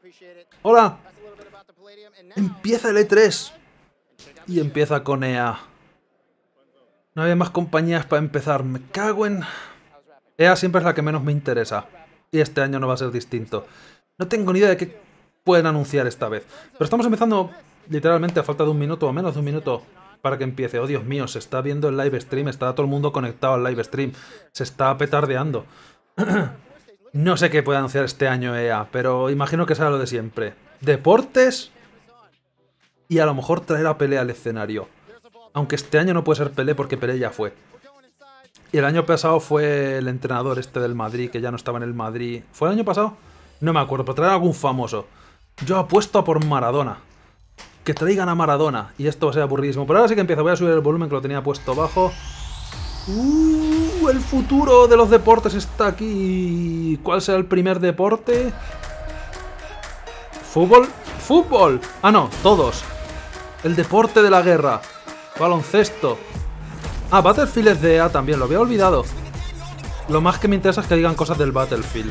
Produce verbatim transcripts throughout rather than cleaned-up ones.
¡Hola! Empieza el E tres. Y empieza con E A. No había más compañías para empezar. Me cago en... E A siempre es la que menos me interesa. Y este año no va a ser distinto. No tengo ni idea de qué pueden anunciar esta vez. Pero estamos empezando literalmente a falta de un minuto o menos de un minuto para que empiece. Oh, Dios mío, se está viendo el live stream. Está todo el mundo conectado al live stream. Se está petardeando. No sé qué puede anunciar este año E A, pero imagino que será lo de siempre. Deportes y a lo mejor traer a Pelé al escenario. Aunque este año no puede ser Pelé porque Pelé ya fue. Y el año pasado fue el entrenador este del Madrid, que ya no estaba en el Madrid. ¿Fue el año pasado? No me acuerdo, pero traer a algún famoso. Yo apuesto a por Maradona. Que traigan a Maradona. Y esto va a ser aburridísimo. Pero ahora sí que empieza. Voy a subir el volumen que lo tenía puesto bajo. Uh, el futuro de los deportes está aquí. ¿Cuál será el primer deporte? ¿Fútbol? ¡Fútbol! Ah, no, todos. El deporte de la guerra. Baloncesto. Ah, Battlefield es de E A también, lo había olvidado. Lo más que me interesa es que digan cosas del Battlefield.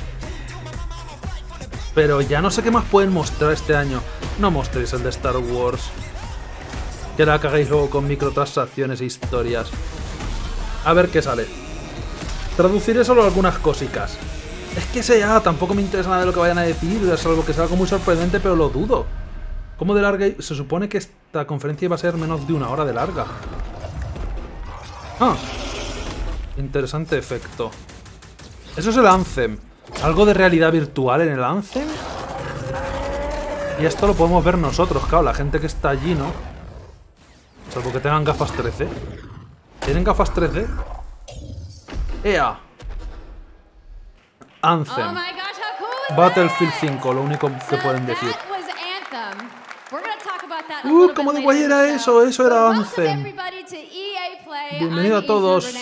Pero ya no sé qué más pueden mostrar este año. No mostréis el de Star Wars. Que la cagáis luego con microtransacciones e historias. A ver qué sale. Traduciré solo algunas cositas. Es que ese ya tampoco me interesa nada de lo que vayan a decir, es algo que sea algo muy sorprendente, pero lo dudo. ¿Cómo de larga? Se supone que esta conferencia iba a ser menos de una hora de larga. Ah, interesante efecto. Eso es el Anthem. ¿Algo de realidad virtual en el Anthem? Y esto lo podemos ver nosotros, claro, la gente que está allí, ¿no? Salvo que tengan gafas tres D. ¿Tienen gafas tres D? E A. Anthem. Battlefield cinco, lo único que pueden decir. Uh, ¿cómo de guay era eso? Eso era Anthem. Bienvenido a todos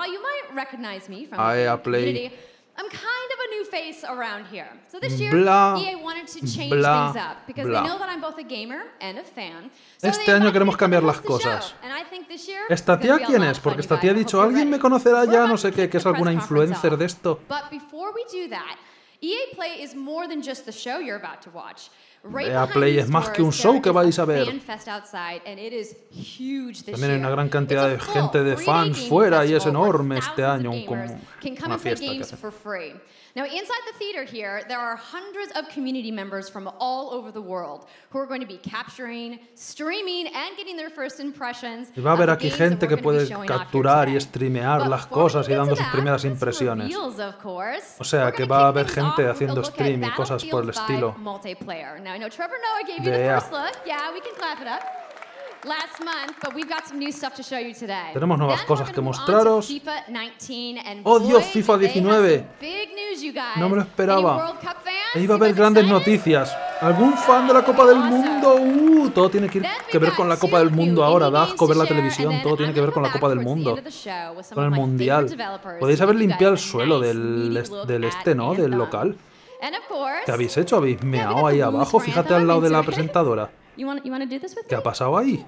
a E A Play. I'm kind of a new face around here. So this year, bla, E A wanted to change bla, things up because bla. they know that I'm both a gamer and a fan. So Este they año invited queremos me to cambiar host las the show. cosas. And I think this year ¿Esta it's gonna tía be a quién lot es? of Porque fun, esta you tía ha guys. I dicho, hope alguien you're me ready. conocerá We're ya, about no to sé kick qué, the que es alguna press conference influencer off. de esto. But before we do that, E A Play is more than just the show you're about to watch. Right E A behind Play these es más que un doors, show there que is vais a ver. fan fest outside, and it is huge this También hay una year. gran cantidad de It's a gente full de three-day fans gaming fuera y es festival where enorme este thousands año, of como gamers can come una and play fiesta que games hacen. for free. Now, inside the theater here, there are hundreds of community members from all over the world who are going to be capturing, streaming, and getting their first impressions. Y va a haber of the aquí games that gente we're que going to be puede showing off here capturar y today. streamear But las before we cosas y get dando to sus that, primeras some impresiones. reveals, of course. O sea, We're que gonna va a kick haber things gente off with a haciendo look at stream y cosas por el Battlefield estilo. five multiplayer. Now, I know Trevor Noah gave you De the E A. first look. Yeah, we can clap it up. Last month, but we've got some new stuff to show you today. Tenemos nuevas Then cosas we're que gonna move on to mostraros. FIFA nineteen, and ¡Oh, Dios! boy, FIFA they have diecinueve. some big news, you guys. No me lo Any esperaba. World Cup fans? E iba a You haber guys grandes excited? noticias. ¿Algún fan de la Copa del Mundo? Uh, todo tiene que, ir, que ver con la Copa del Mundo ahora. Da asco ver la televisión. Todo tiene que ver con la Copa del Mundo. Con el Mundial. Podéis haber limpiado el suelo del, del este, ¿no? Del local. ¿Qué habéis hecho? ¿Habéis meado ahí abajo? Fíjate al lado de la presentadora. ¿Qué ha pasado ahí?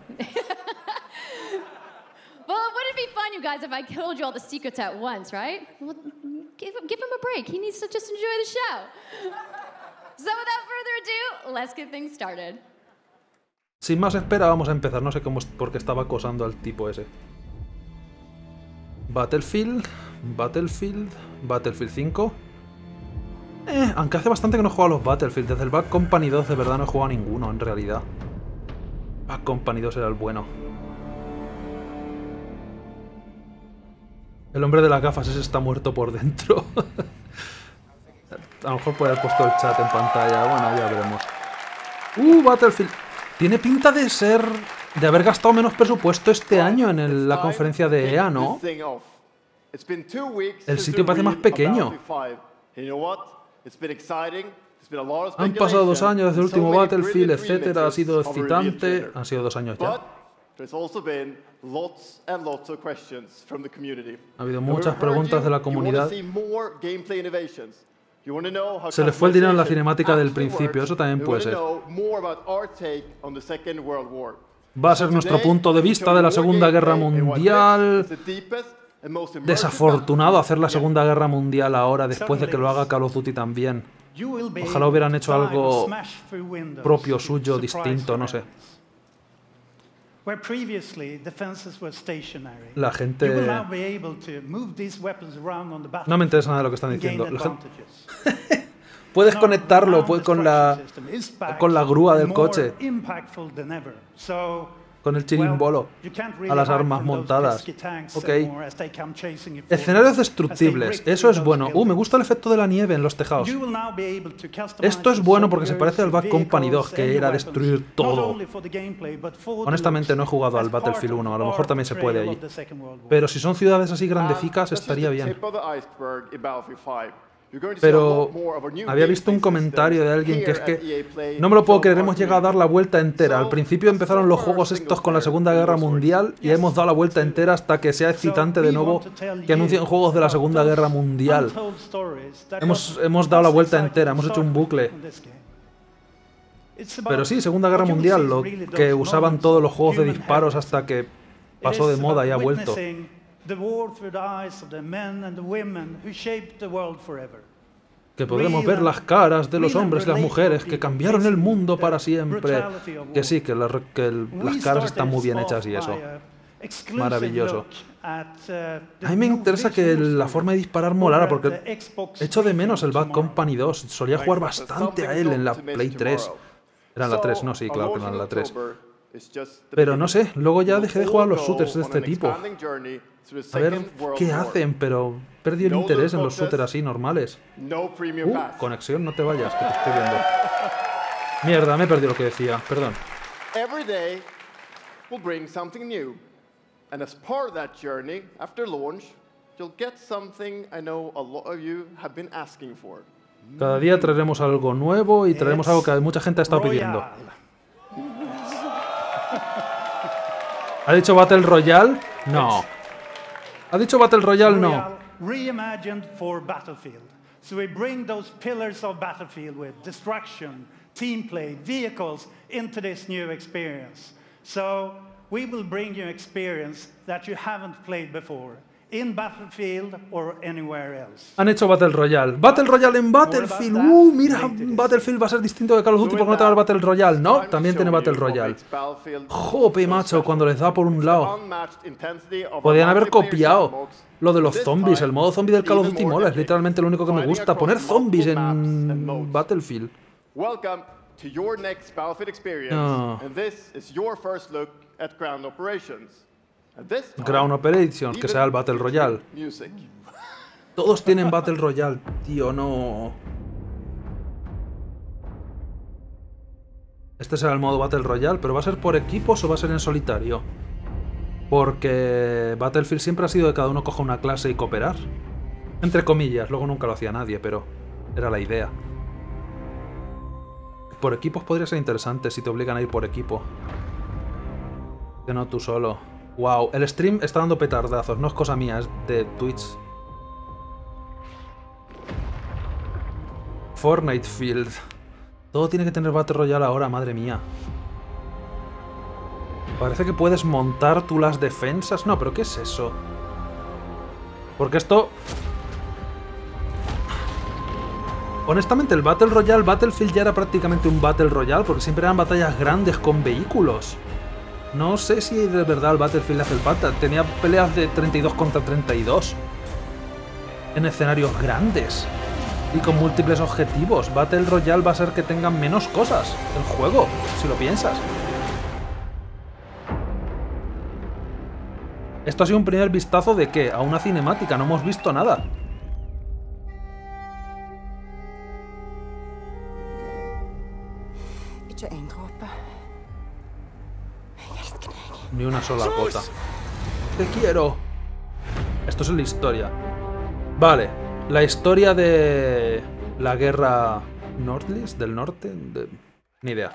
Well, wouldn't it be fun, you guys, if I told you all the secrets at once, right? Well, give him, give him a break. He needs to just enjoy the show. So without further ado, let's get things started. Sin más espera, vamos a empezar. No sé cómo es porque estaba acosando al tipo ese. Battlefield, Battlefield, Battlefield cinco. Eh, aunque hace bastante que no he jugado a los Battlefield. Desde el Bad Company dos de verdad no he jugado a ninguno, en realidad. Bad Company dos era el bueno. El hombre de las gafas ese está muerto por dentro. A lo mejor puede haber puesto el chat en pantalla. Bueno, ya veremos. Uh, Battlefield. Tiene pinta de ser... de haber gastado menos presupuesto este año en el- la conferencia de E A, ¿no? El sitio parece más pequeño. Han pasado dos años desde el último Battlefield, etcétera. Ha sido excitante. Han sido dos años ya. Ha habido muchas preguntas de la comunidad. Se le fue el dinero en la cinemática del principio, eso también puede ser. Va a ser nuestro punto de vista de la Segunda Guerra Mundial. Desafortunado hacer la Segunda Guerra Mundial ahora, después de que lo haga Call of Duty también. Ojalá hubieran hecho algo propio suyo, distinto, no sé. La gente... No me interesa nada de lo que están diciendo. La gente... Puedes conectarlo puedes con la con la grúa del coche, con el chirimbolo, a las armas montadas. Ok. Escenarios destructibles, eso es bueno. Uh, me gusta el efecto de la nieve en los tejados. Esto es bueno porque se parece al Bad Company dos, que era destruir todo. Honestamente no he jugado al Battlefield uno, a lo mejor también se puede allí. Pero si son ciudades así grandeficas, estaría bien. Pero había visto un comentario de alguien que es que no me lo puedo creer, hemos llegado a dar la vuelta entera. Al principio empezaron los juegos estos con la Segunda Guerra Mundial y hemos dado la vuelta entera hasta que sea excitante de nuevo que anuncien juegos de la Segunda Guerra Mundial. Hemos, hemos dado la vuelta entera, hemos hecho un bucle. Pero sí, Segunda Guerra Mundial, lo que usaban todos los juegos de disparos hasta que pasó de moda y ha vuelto. Que podremos ver las caras de los hombres y las mujeres que cambiaron el mundo para siempre. Que sí, que, la, que el, las caras están muy bien hechas y eso. Maravilloso. A mí me interesa que la forma de disparar molara, porque echo de menos el Bad Company dos. Solía jugar bastante a él en la Play tres. Era en la tres, no, sí, claro que era en la tres. Pero no sé, luego ya dejé de jugar a los shooters de este tipo. A ver qué hacen, pero perdí el interés en los shooters así normales. Uh, conexión, no te vayas, que te estoy viendo. Mierda, me he perdido lo que decía, perdón. Every day will bring something new. And as part of that journey, after launch, you'll get something I know a lot of you have been asking for. Cada día traeremos algo nuevo y traeremos algo que mucha gente ha estado pidiendo. ¿Ha dicho Battle Royale? No. ¿Ha dicho Battle Royale? No. Reimagined for Battlefield. So we bring those pillars of Battlefield with destruction, team play, vehicles into this new experience. So we will bring you experience that you haven't played before. In Battlefield or anywhere else. Han hecho Battle Royale. Battle Royale en Battlefield. Uh, mira, Battlefield va a ser distinto de Call of Duty porque no tenga el Battle Royale. No, también tiene Battle Royale. Jope, macho, cuando les da por un lado. Podrían haber copiado lo de los zombies. El modo zombie del Call of Duty mola. Es literalmente lo único que me gusta. Poner zombies en Battlefield. Welcome to your next Battlefield experience. No. And this is your first look at ground operations. Ground Operations, que sea el Battle Royale. Todos tienen Battle Royale, tío, no. Este será el modo Battle Royale, pero ¿va a ser por equipos o va a ser en solitario? Porque Battlefield siempre ha sido de cada uno coja una clase y cooperar. Entre comillas, luego nunca lo hacía nadie, pero era la idea. Por equipos podría ser interesante si te obligan a ir por equipo. Que no tú solo. Wow, el stream está dando petardazos, no es cosa mía, es de Twitch. Fortnite Field. Todo tiene que tener Battle Royale ahora, madre mía. Parece que puedes montar tú las defensas. No, pero ¿qué es eso? Porque esto... Honestamente, el Battle Royale, Battlefield ya era prácticamente un Battle Royale, porque siempre eran batallas grandes con vehículos. No sé si de verdad al Battlefield le hace falta. Tenía peleas de treinta y dos contra treinta y dos. En escenarios grandes. Y con múltiples objetivos. Battle Royale va a ser que tengan menos cosas. El juego, si lo piensas. Esto ha sido un primer vistazo de ¿qué? A una cinemática. No hemos visto nada. Ni una sola gota. ¡Te quiero! Esto es la historia. Vale. La historia de... la guerra... Nordlys, del norte... De... Ni idea.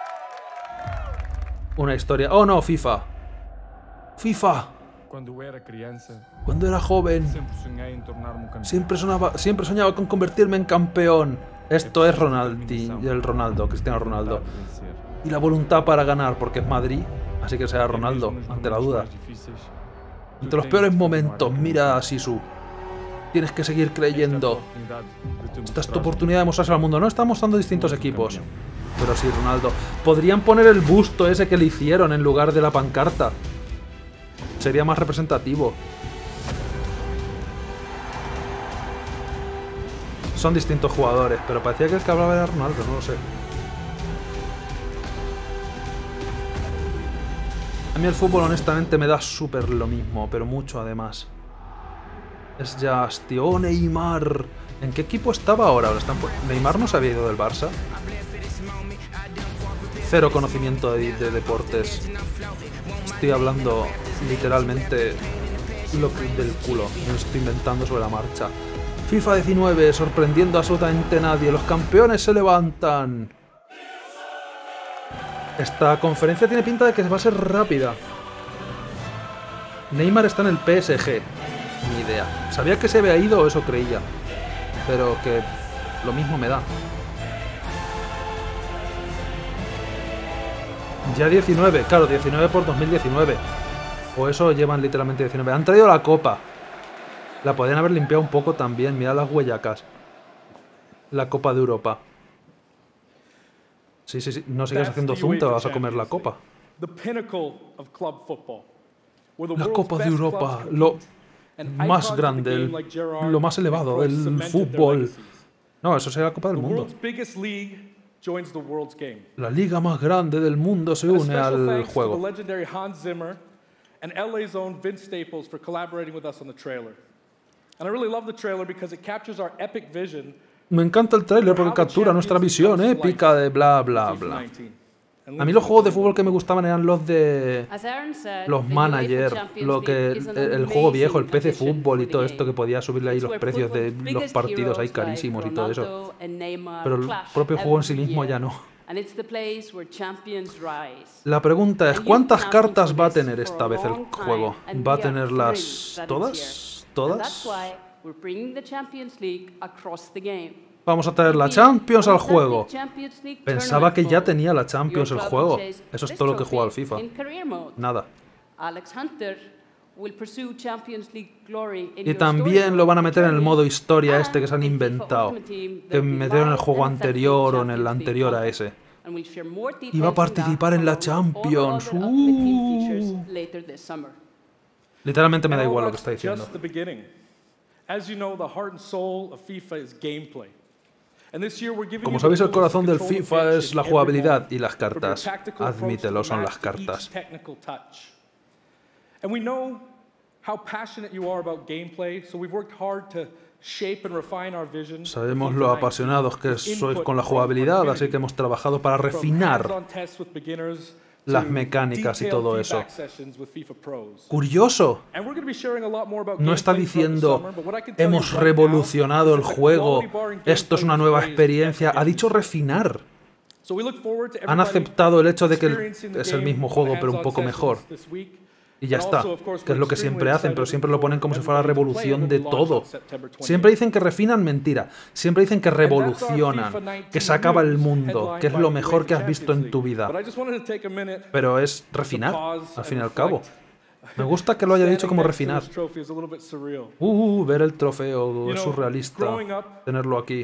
Una historia... ¡Oh no! FIFA. FIFA. Cuando era crianza, Cuando era joven, siempre soñé en tornarme un campeón. Siempre soñaba, siempre soñaba con convertirme en campeón. Esto es Ronaldi, el Ronaldo, Cristiano Ronaldo. Y la voluntad para ganar, porque es Madrid. Así que será Ronaldo, ante la duda. Entre los peores momentos, mira a Sisu. Tienes que seguir creyendo. Esta es tu oportunidad de mostrarse al mundo. No estamos dando distintos equipos. Pero sí, Ronaldo. Podrían poner el busto ese que le hicieron en lugar de la pancarta. Sería más representativo. Son distintos jugadores, pero parecía que el que hablaba era Ronaldo, no lo sé. A mí el fútbol honestamente me da súper lo mismo, pero mucho además. Es Just, tío. ¡Oh, Neymar! ¿En qué equipo estaba ahora? ahora están... ¿Neymar no se había ido del Barça? Cero conocimiento de, de deportes. Estoy hablando literalmente lo que, del culo. Me lo estoy inventando sobre la marcha. FIFA diecinueve, sorprendiendo a absolutamente nadie. Los campeones se levantan. Esta conferencia tiene pinta de que va a ser rápida. Neymar está en el P S G. Ni idea. Sabía que se había ido, o eso creía. Pero que lo mismo me da. Ya diecinueve, claro, diecinueve por dos mil diecinueve. O eso llevan literalmente diecinueve. Han traído la copa. La podrían haber limpiado un poco también. Mirad las huellacas. La Copa de Europa. Sí, sí, sí. No sigas haciendo zoom, te vas a comer la copa. La Copa de Europa. Lo más grande, el, lo más elevado del fútbol. No, eso sería la Copa del Mundo. La liga más grande del mundo se une al juego. Me encanta el tráiler porque captura nuestra visión épica de bla bla bla. A mí los juegos de fútbol que me gustaban eran los de los manager, lo que el, el juego viejo, el P C Fútbol y todo esto que podía subirle ahí los precios de los partidos ahí carísimos y todo eso. Pero el propio juego en sí mismo ya no. La pregunta es, ¿cuántas cartas va a tener esta vez el juego? ¿Va a tenerlas todas? ¿Todas? Vamos a traer la Champions al juego. Pensaba que ya tenía la Champions el juego. Eso es todo lo que juega al FIFA. Nada. Y también lo van a meter en el modo historia este que se han inventado. Que metieron en el juego anterior o en el anterior a ese. Y va a participar en la Champions. Uh. Literalmente me da igual lo que está diciendo. Como sabéis, el corazón del FIFA es la jugabilidad y las cartas. Admítelo, son las cartas. Sabemos lo apasionados que sois con la jugabilidad, así que hemos trabajado para refinar las mecánicas y todo eso. Curioso. No está diciendo hemos revolucionado el juego, esto es una nueva experiencia. Ha dicho refinar. Han aceptado el hecho de que es el mismo juego pero un poco mejor. Y ya está, que es lo que siempre hacen, pero siempre lo ponen como si fuera la revolución de todo. Siempre dicen que refinan, mentira. Siempre dicen que revolucionan, que se acaba el mundo, que es lo mejor que has visto en tu vida. Pero es refinar, al fin y al cabo. Me gusta que lo haya dicho como refinar. Uh, ver el trofeo, es surrealista tenerlo aquí.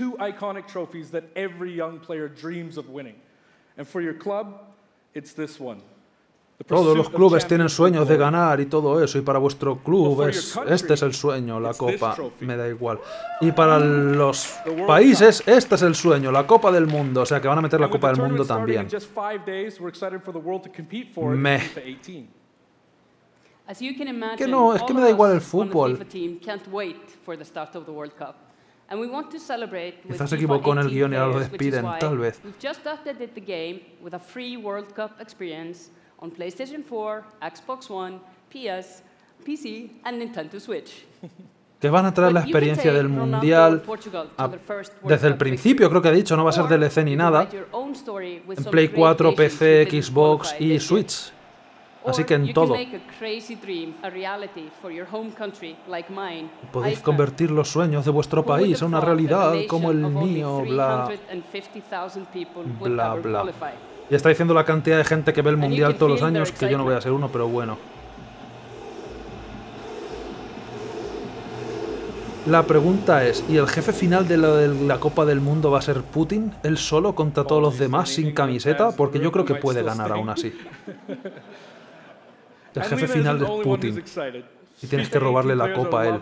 Todos los clubes tienen sueños de ganar y todo eso, y para vuestro club es, este es el sueño, la copa, me da igual. Y para los países, este es el sueño, la Copa del Mundo, o sea que van a meter la Copa del Mundo también. Me... Que no, es que me da igual el fútbol. Quizás se equivocó en el guión y ahora lo despiden, tal vez. On PlayStation four, Xbox One, P S, P C and Nintendo Switch. Que van a traer la experiencia del Mundial a, desde el principio, creo que ha dicho, no va a ser D L C ni nada. En Play cuatro, P C, Xbox y Switch. Así que en todo. Podéis convertir los sueños de vuestro país en una realidad como el mío, bla, bla, bla. Y está diciendo la cantidad de gente que ve el Mundial todos los años, que yo no voy a ser uno, pero bueno. La pregunta es, ¿y el jefe final de la, de la Copa del Mundo va a ser Putin? ¿Él solo contra todos los demás sin camiseta? Porque yo creo que puede ganar aún así. El jefe final es Putin. Y tienes que robarle la copa a él.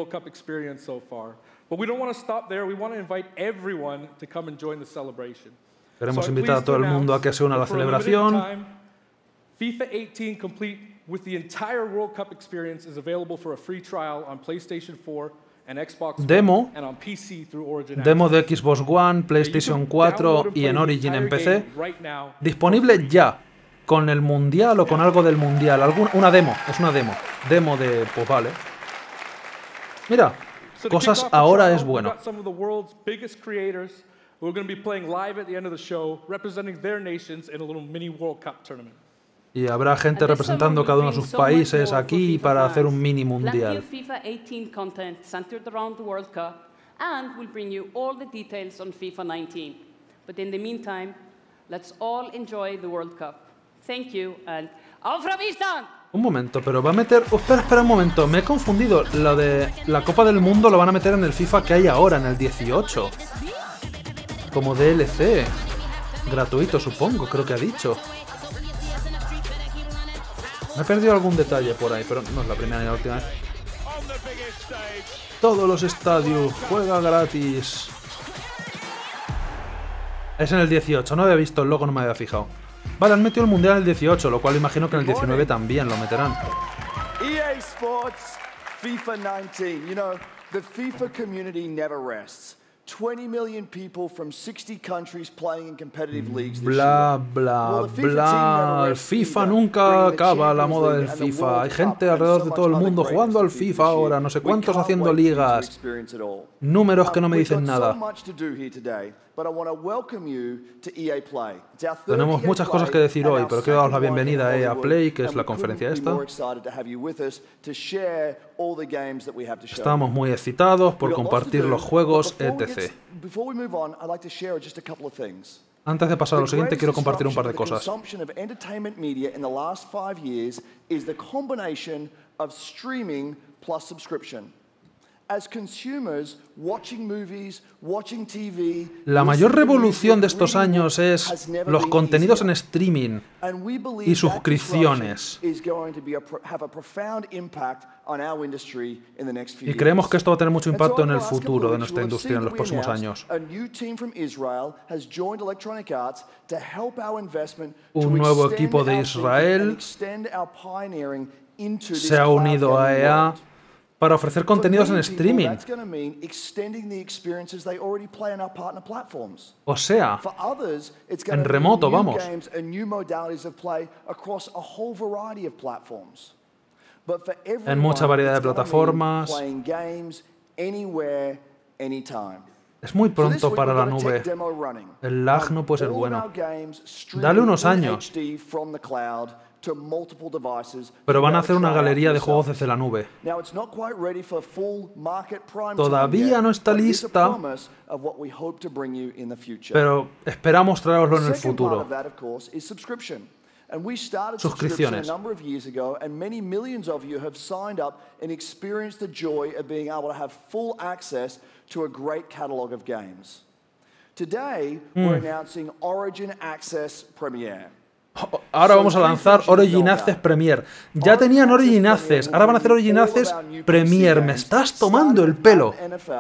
Queremos invitar a todo el mundo a que se una a la celebración. FIFA eighteen complete with the entire World Cup experience is available for a free trial on PlayStation four and Xbox Demo. One and on P C through Origin. Demo de Xbox One, PlayStation cuatro y en Origin en P C. Disponible ya. Con el Mundial o con algo del Mundial. Alguna, una demo. Es una demo. Demo de... Pues vale. Mira. Cosas ahora es bueno. Y habrá gente representando cada uno de sus países aquí para hacer un mini mundial. Un momento, pero va a meter... Oh, espera, espera un momento, me he confundido. Lo de la Copa del Mundo lo van a meter en el FIFA que hay ahora, en el dieciocho. Como D L C. Gratuito, supongo, creo que ha dicho. Me he perdido algún detalle por ahí, pero no es la primera ni la última vez. Todos los estadios, juega gratis. Es en el dieciocho, no había visto el logo, no me había fijado. Vale, han metido el Mundial en el dieciocho, lo cual imagino que en el diecinueve también lo meterán. E A Sports FIFA nineteen. You know, the FIFA community never rests. twenty million people from sixty countries playing in competitive leagues this Bla, year. bla, Well, the FIFA team bla. never El rests FIFA either, nunca bringing the acaba, la Champions moda del League and the FIFA. World Hay Cup gente and alrededor so de much todo el other mundo greatness jugando al to FIFA this ahora, year. no sé We cuántos can't haciendo wait for you to ligas. experience it all. Números que no me We've dicen got nada. so much to do here today, but I want to welcome you to E A Play. It's our third Tenemos E A muchas cosas que Play decir and hoy, our pero quiero daros la second one in bienvenida a E A Hollywood, Play, que es and la we conferencia couldn't be esta. more excited to have you with us to share all the games that we have to show. Estamos muy excitados por We've got lots to compartir do, los but juegos, before we etcétera. get- Before we move on, I'd like to share just a couple of things. Antes de pasar a lo The siguiente, quiero greatest compartir un par de disruption cosas. of the consumption of entertainment media in the last five years is the combination of streaming plus subscription. As consumers watching movies, watching T V, La mayor listening to revolución de music, estos reading años books es has never los been contenidos en easier. streaming And we believe y that suscripciones. disruption is going to be a pro- have a profound impact on our industry in the next few Y creemos years. que esto va a tener mucho And so impacto over en the el last futuro couple de of nuestra weeks, you'll have industria en seen los that we próximos announced años. A new team from Israel has joined Electronic Arts to help our investment Un to nuevo extend equipo de our thinking Israel and extend our pioneering into this se ha cloud unido a gaming E A world. para ofrecer contenidos en For many people, streaming. that's going to mean extending the experiences they already play on our partner platforms. O sea, For others, it's En going to remoto, be new vamos. games and new modalities of play across a whole variety of platforms. But for everyone, mucha variedad de it's gonna mean plataformas. playing games anywhere, anytime. es muy So this pronto week para we've la got a nube. tech demo running. El lag Um, no puede ser all of bueno. our games streaming Dale unos in años. H D from the cloud to multiple devices. Pero van a You hacer una gotta try it galería out de for juegos yourself. desde la nube. Now, it's not quite ready for full market prime time Todavía yet, no está but it is a lista. promise of what we hope to bring you in the future. Pero esperamos traeroslo en el Second part futuro. of that, of course, is subscription. And we started subscription a Suscripciones. number of years ago, and many millions of you have signed up and experienced the joy of being able to have full access to a great catalog of games. Today, we're announcing Origin Access Premiere. Ahora vamos a lanzar Origin Access Premier. Ya tenían Origin Access, ahora van a hacer Origin Access Premier. Me estás tomando el pelo.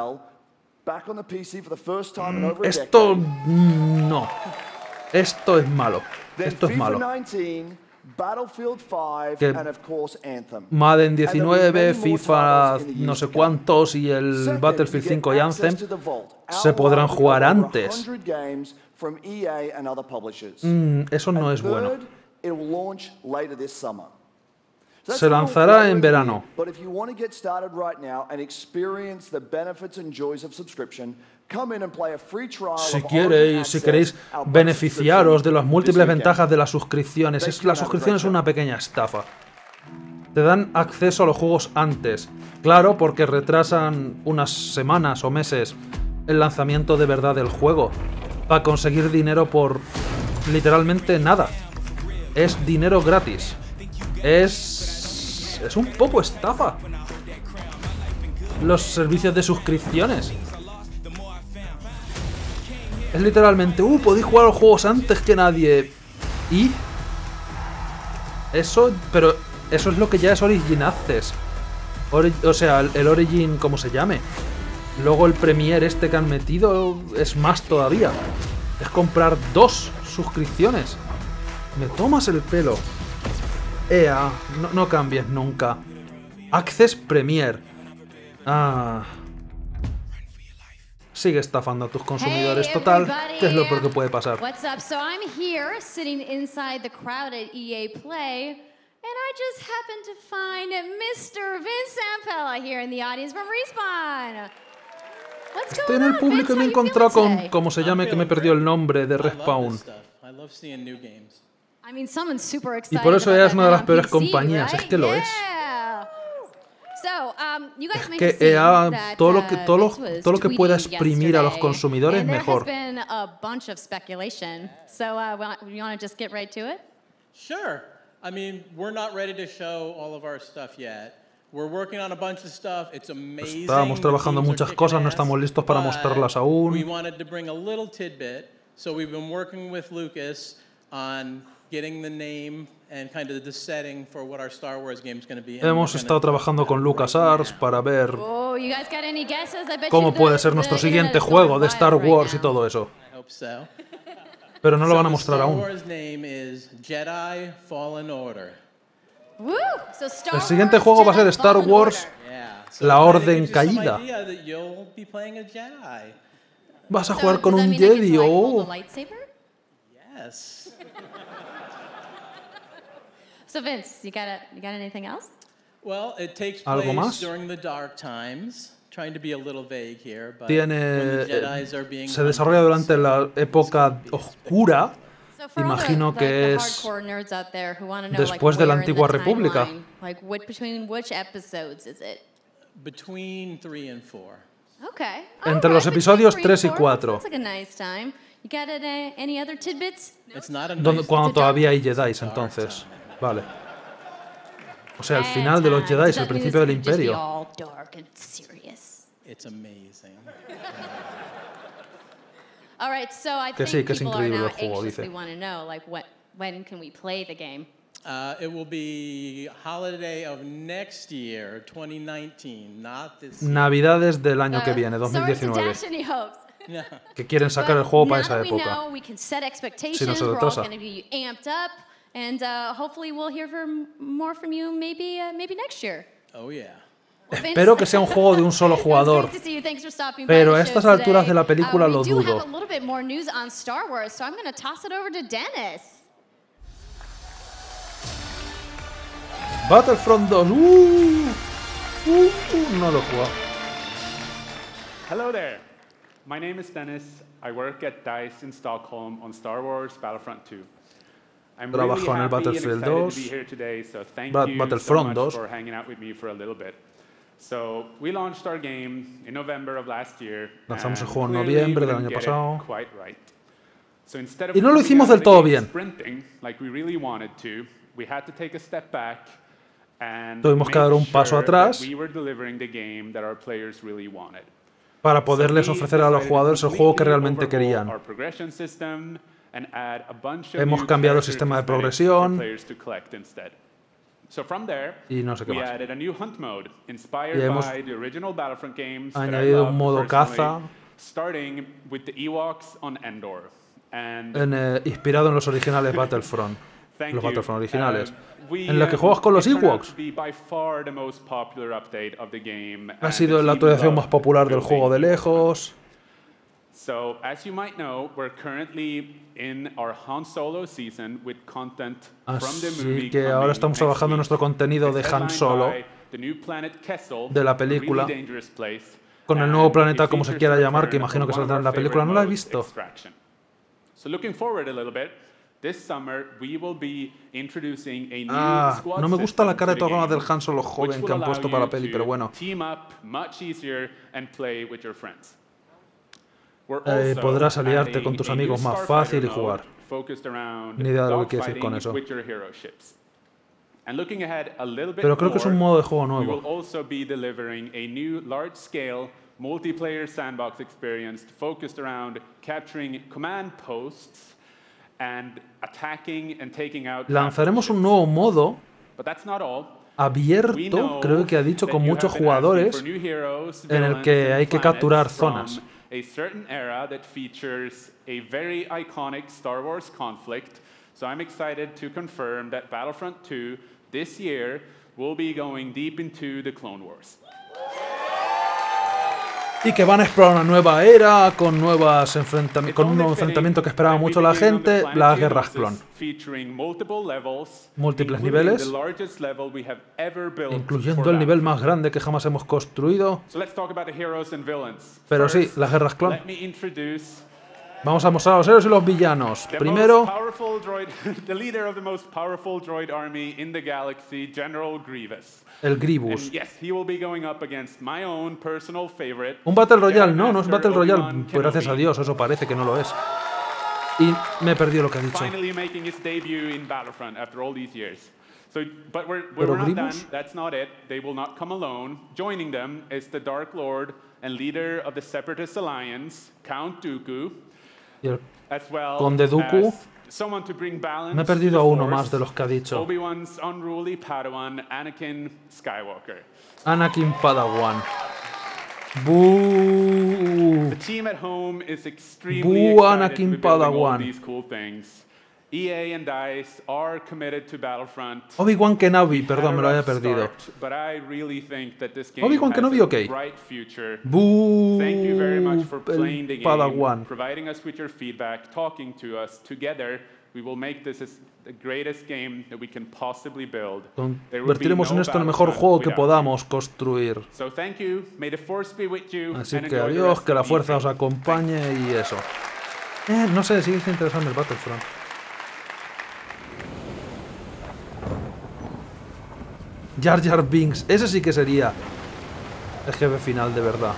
Esto no. Esto es malo. Esto es malo. Que Madden diecinueve, FIFA no sé cuántos y el Battlefield cinco y Anthem se podrán jugar antes. Mm, eso no es bueno. Se lanzará en verano. Si queréis, si queréis beneficiaros de las múltiples ventajas de las suscripciones, es, la suscripción es una pequeña estafa. Te dan acceso a los juegos antes. Claro, porque retrasan unas semanas o meses el lanzamiento de verdad del juego. Para conseguir dinero por literalmente nada. Es dinero gratis. Es... es un poco estafa. los servicios de suscripciones. Es literalmente, uh, podéis jugar a los juegos antes que nadie. ¿Y? Eso, pero eso es lo que ya es Origin Access. Ori- o sea, el, el Origin, como se llame. Luego el Premier este que han metido es más todavía. Es comprar dos suscripciones. Me tomas el pelo. E A, no, no cambies nunca. Access Premier. Ah. Sigue estafando a tus consumidores, Hey, total. everybody. ¿Qué es lo peor que puede pasar? What's up? So I'm here sitting inside the crowded E A Play, and I just happened to find Mister Vince Zampella here in the audience from Respawn. What's Estoy going en el on, público y Vince? me he How you encontrado feeling con, today? como se llame, que me perdió el nombre de Respawn. I love seeing new games. I mean, someone's super Y excited por eso about ella es that una de las on peores P C, compañías, es right? que lo es. Yeah. So, um, you guys may Que have seen E A, that, todo lo que- uh, todo lo- Vince was todo lo que pueda tweeting exprimir a los yesterday, consumidores, and there mejor. has been a bunch of speculation. So, uh, you want to just get right to it? Sure. I mean, we're not ready to show all of our stuff yet. We're working on a bunch of stuff. It's amazing. Estábamos The trabajando teams are muchas kicking cosas, no ass, estamos listos para but mostrarlas aún. We wanted to bring a little tidbit, so we've been working with Lucas on getting the name and kind of the setting for what our Star Wars game is going to be. And Hemos we're estado gonna trabajando talk con about it right LucasArts now. para ver Oh, you guys got any guesses? I bet cómo you the- puede ser the nuestro internet siguiente is juego going de wild Star right Wars y now. todo eso. I hope so. Pero no lo So van a the mostrar Star aún. Wars name is Jedi Fallen Order. Woo! So Star El siguiente Wars juego va a ser Jedi Star Fallen Wars Order. Yeah. So La it kinda Orden gives you some Caída. idea that you'll be playing a Jedi. ¿Vas a So jugar con does that un mean I get to, Jedi? like, hold Oh. a lightsaber? Yes. So Vince, you got a, you got anything else? Well, it takes ¿Algo place más? during the Dark Times. Trying to be a little vague here, but Tiene, when the eh, Jedis are being se desarrolla durante la época oscura, So for imagino all the, que like, the es hardcore nerds out there who want to know, después like, de la where in Antigua the República. timeline, like what, between which episodes is it? between three and four. Okay. Entre All los right, episodios between tres three y and four. cuatro. Sounds like a nice time. You got uh, any other tidbits? It's not a donde, nice cuando It's a todavía hay dark- Jedis, entonces. Vale. O sea, el Bad final de los time. Jedis, Does el that mean principio del it's gonna just be Imperio. all dark and serious? It's amazing. All right, so I Que think sí, que es people are increíble now el juego, anxiously dice. want to know, like, what, when can we play the game? Uh, it will be holiday of next year, twenty nineteen, not this year. Navidades del año que Uh, viene, sorry to dos mil diecinueve. dash any hopes. No. Que quieren sacar el But juego para now esa that we época. know, we can set expectations. Si no se We're all retrasa. going to be amped up, and uh, hopefully we'll hear from, more from you maybe uh, maybe next year. Oh yeah. Vince, Espero que sea un juego de un solo it was jugador. great to see you. Thanks for stopping Pero by a the estas show alturas today. de la película Uh, we lo do dudo. have a little bit more news on Star Wars, so I'm going to toss it over to Dennis. Battlefront dos. Uh, uh, uh, no lo he jugado. Hello there. My name is Dennis. I work at DICE in Stockholm on Star Wars Battlefront two. I'm really Trabajo en el happy and Battlefield excited dos. to be here today, so thank Ba- you Battlefront so much dos. for hanging out with me for a little bit. So we launched our game in November of last year. Lanzamos el and juego en clearly noviembre we del didn't año get it pasado. quite right. So instead of Y no lo coming hicimos out del of the todo gate bien. sprinting like we really wanted to, we had to take a step back and Tuvimos que make dar un paso sure atrás. that we were delivering the game that our players really wanted. Para poderles ofrecer a los jugadores el juego que realmente querían. Hemos cambiado el sistema de progresión. Y no sé qué más. Y hemos añadido un modo caza en, eh, inspirado en los originales Battlefront. Los Battlefront originales. En la que juegas con los Ewoks. Ha sido la actualización más popular del juego de lejos. So, as you might know, we're currently in our Han Solo season with content from the movie Así que ahora estamos trabajando en nuestro contenido de Han Solo, de la película, con el nuevo planeta, como se quiera llamar, que imagino que saldrá en la película. ¿No la he visto? So looking forward a little bit, this summer we will be introducing a new Ah, squad no me gusta la system cara de to the todas game, del Han Solo joven which que han will puesto allow para la you peli, to pero bueno. team up much easier and play with your friends. We're Eh, also podrás aliarte adding con tus a new amigos más Starfighter fácil y mode jugar. focused around Ni idea de lo que quiere decir con dogfighting eso. with your hero ships. And looking ahead a little bit Pero creo que es un more, modo de juego we nuevo. will also be delivering a new large-scale multiplayer sandbox experience focused around capturing command posts and attacking and taking out Lanzaremos un nuevo modo But that's not all. abierto, creo que ha dicho, con muchos jugadores, en el que hay que capturar zonas. A certain era that features a very iconic Star Wars conflict. So I'm excited to confirm that Battlefront two this year will be going deep into the Clone Wars. Y que van a explorar una nueva era, con, nuevas enfrentami- con un nuevo enfrentamiento que esperaba mucho la gente, las guerras clon. Múltiples niveles, incluyendo el nivel más grande que jamás hemos construido. Pero sí, las guerras clon. Vamos a mostrar a los héroes y los villanos. Primero, el Grievous. Un Battle Royale, no, no es Battle Royale, pues gracias a Dios, eso parece que no lo es. Y me he perdido lo que ha dicho. Pero Grievous, That's not it. They will not come alone. Joining them is the Dark Lord and leader of the Separatist Alliance, Count Dooku. y el As well Conde Dooku. as someone to bring balance Me he to perdido a the uno Force, más de los que ha dicho. Obi-Wan's unruly Padawan, Anakin Skywalker. Anakin Padawan. Buuuuh. The team at home is extremely Boo, excited Anakin to be building all Padawan. these cool things. E A and DICE are committed to Battlefront. Obi-Wan Kenobi, We perdón, had me a lo había rough perdido. start, but I really think that this game Obi-Wan has Kenobi, a ok. bright future. Buuuuh. Thank you very much for playing the El game, Padawan. providing us with your feedback, talking to us. Together, we will make this as the greatest game that we can possibly build. There will be Convertiremos no en esto el mejor Battlefront juego que without you. podamos construir. So thank you. May the force be with you. Así and que enjoy the adiós, rest que la of the fuerza os evening. acompañe y eso. Eh, no sé, sigue siendo interesante el Battlefront. Jar Jar Binks, ese sí que sería el jefe final de verdad.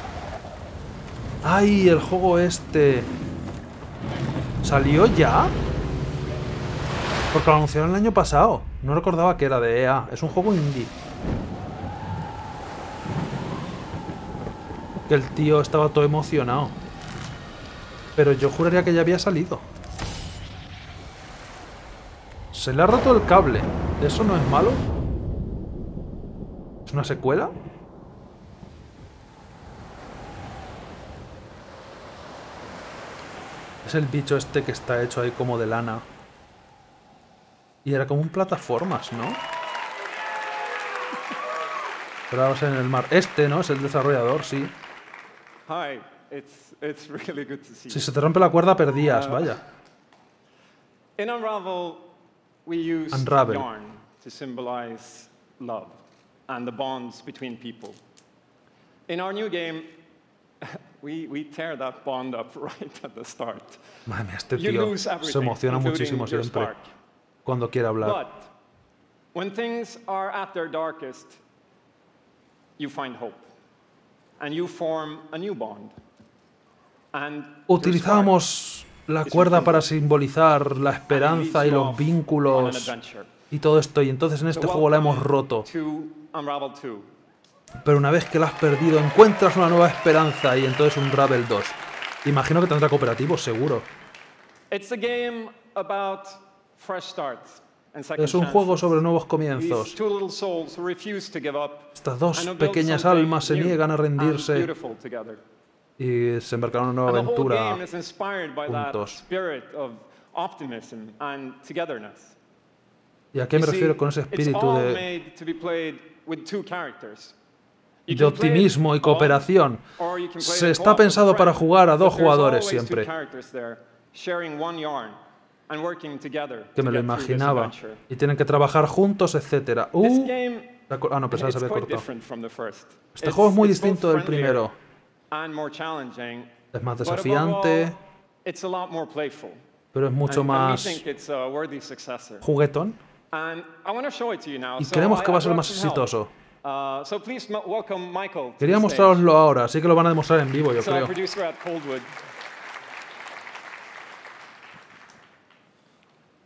¡Ay, el juego este! ¿Salió ya? Porque lo anunciaron el año pasado. No recordaba que era de E A. Es un juego indie. Que el tío estaba todo emocionado. Pero yo juraría que ya había salido. Se le ha roto el cable. ¿Eso no es malo? ¿Es una secuela? Es el bicho este que está hecho ahí como de lana. Y era como un plataformas, ¿no? Pero ahora va a ser en el mar. Este, ¿no? Es el desarrollador, sí. Hi, it's, it's really good to see Si you. se te rompe la cuerda, perdías, Uh, vaya. In Unravel, we use Unravel. yarn to symbolize love and the bonds between people. In our new game, we, we tear that bond up right at the start. Madre mía, este You tío lose se everything, emociona including muchísimo your siempre spark. cuando quiere hablar. But when things are at their darkest, you find hope. And you form a new bond. And your Utilizábamos la cuerda para simbolizar la esperanza y los vínculos y todo esto, y entonces en este juego la hemos roto. to Unravel two. Pero una vez que la has perdido, encuentras una nueva esperanza y entonces un Unravel dos. Imagino que tendrá cooperativo, seguro. It's a game about fresh starts and second Es un chances. juego sobre nuevos These comienzos. two little souls who refuse to give up Estas dos and who build pequeñas something almas se new niegan a and rendirse beautiful together. y se embarcaron en una nueva And the whole aventura game is inspired by that juntos. spirit of optimism and togetherness. ¿Y a qué me You see, refiero con ese it's espíritu all de, made to be played with two characters. You de can play it optimismo y alone, cooperación? or you can play Se it está co-op with a pensado para friend. jugar a But dos there's jugadores always siempre. two characters there, sharing one yarn and working together Que to me lo get through this imaginaba. adventure. Y tienen que trabajar juntos, etcétera. This Uh, game, la co- ah, no, pensaba que it's se había quite cortado. different from the first. Este It's- juego es muy it's both distinto del friendlier primero. and more challenging, Es más but above desafiante, all, it's a lot more playful. pero es mucho And- and we más think it's a worthy successor. juguetón. And I want to show it to you now. Y So creemos I- que va a I ser brought más some help. exitoso. Uh, so please mo- welcome Michael to Quería the mostraroslo ahora, así que lo van a demostrar en vivo, yo stage. So our creo. producer at Coldwood.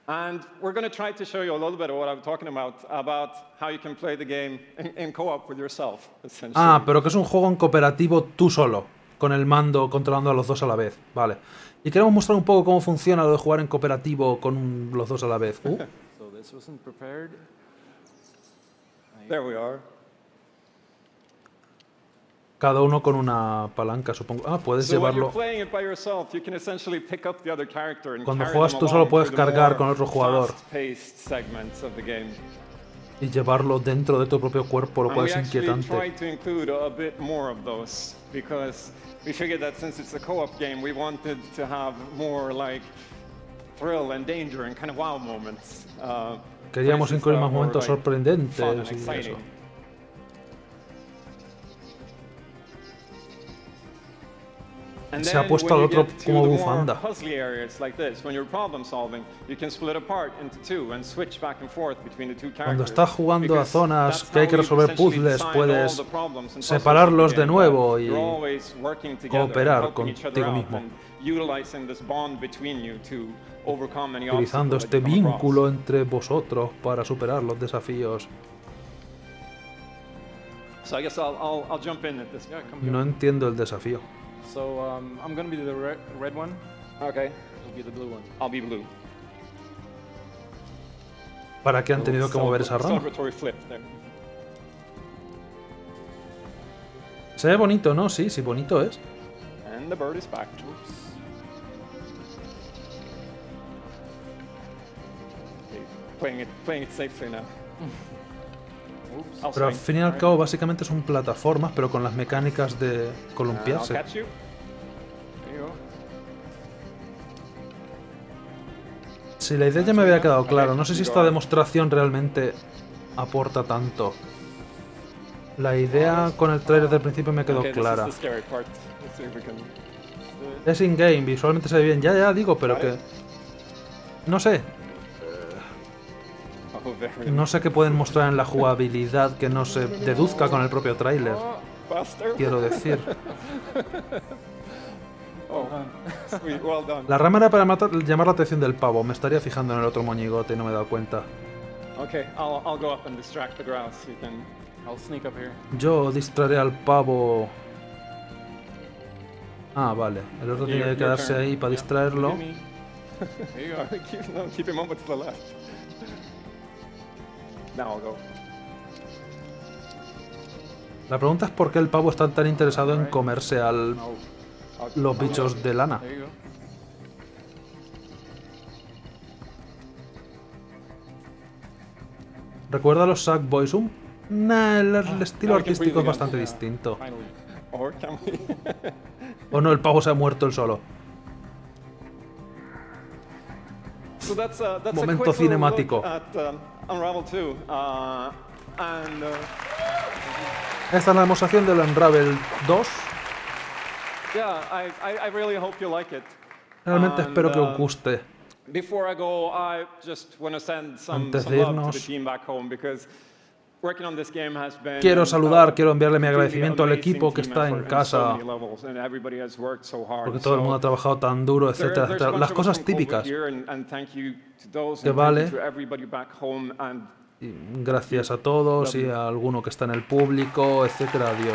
And we're going to try to show you a little bit of what I'm talking about, about how you can play the game in, in co-op with yourself, essentially. Ah, pero que es un juego en cooperativo tú solo, con el mando controlando a los dos a la vez. Vale. Y queremos mostrar un poco cómo funciona lo de jugar en cooperativo con un, los dos a la vez. Uh. So this wasn't prepared. There we are. Cada uno con una palanca, supongo. Ah, puedes So llevarlo. yourself, you can pick up the other and Cuando juegas tú solo puedes cargar con otro jugador y llevarlo dentro de tu propio cuerpo, lo cual es inquietante. We figured that since it's a co-op game, we wanted to have more like thrill and danger and kind of wow moments. Uh, Queríamos incluir más momentos like sorprendentes fun and y exciting. eso. And Se ha then puesto when al you otro get to como the more bufanda. puzzly areas like this, when you're problem solving, you can split apart into two and switch back and forth between the two characters. Cuando estás jugando a Because zonas that's que hay how que we've resolver essentially puzzles, designed puedes all the problems and puzzles separarlos of the de game, nuevo that y you're always working together, cooperar helping each other contigo out mismo. and utilizing this bond between you to overcome any Utilizando obstacle este that you come vínculo across. entre vosotros para superar los desafíos. So I guess I'll, I'll, I'll jump in at this point. No entiendo el desafío. So um, I'm going to be the red, red one. Okay. You'll be the blue one. I'll be blue. ¿Para qué han tenido que mover esa rama? Celebratory flip there. Se ve bonito, ¿no? Sí, sí, bonito es. And the bird is back. Oops. Okay, Playing it, playing it safely now. Oops. I'll Pero al swing. fin y al cabo básicamente son plataformas, pero con las mecánicas de And I'll columpiarse. catch you. There you go. Sí, la idea ya me había quedado claro. No sé si esta demostración realmente aporta tanto. La idea con el trailer del principio me quedó Okay, this clara. is the scary part. Let's see if we can do it. Es in-game, visualmente se ve bien. Ya, ya, digo, pero que... No sé. Oh, very No sé qué pueden mostrar en la jugabilidad que no se deduzca con el propio tráiler. faster. Quiero decir. Oh, sweet, well done. La rama era para matar- llamar la atención del pavo. Me estaría fijando en el otro moñigote y no me he dado cuenta. Okay, I'll, I'll go up and distract the grouse. You can. I'll sneak up here. Yo distraeré al pavo... Ah, vale. El otro Okay, tiene your- que your quedarse turn. ahí para Look distraerlo. at me. There you go. keep, no, keep him over to the left. Now I'll go. La pregunta es por qué el pavo está tan interesado en comerse al Oh, I'll, los bichos de lana. there you go. ¿Recuerda a los Sackboys? Un... Nah, el, el estilo now we can artístico es breathe bastante Yeah, distinto. Finally. Or can we? O no, el pavo se ha muerto él solo. So that's a, that's Momento a quick little cinemático. look at um, Unravel two. Uh, and uh, Esta es la demostración del Unravel dos. yeah, I, I, I really hope you like it. Realmente And, espero que uh, os guste. Before I go, I just want to send some, Antes some de love to irnos, the team back home because working on this game has been Quiero an, saludar, uh, quiero enviarle mi really agradecimiento al amazing equipo que team está en effort in casa, so many levels, and everybody has worked so hard. porque todo el So mundo ha trabajado tan duro, there- etcétera, there's a etcétera. bunch Las of us cosas from Coburg típicas. here, and- and thank you to those, Que and thank vale. you to everybody back home, and Y gracias a todos y a alguno que está en el público, etcétera. Adiós.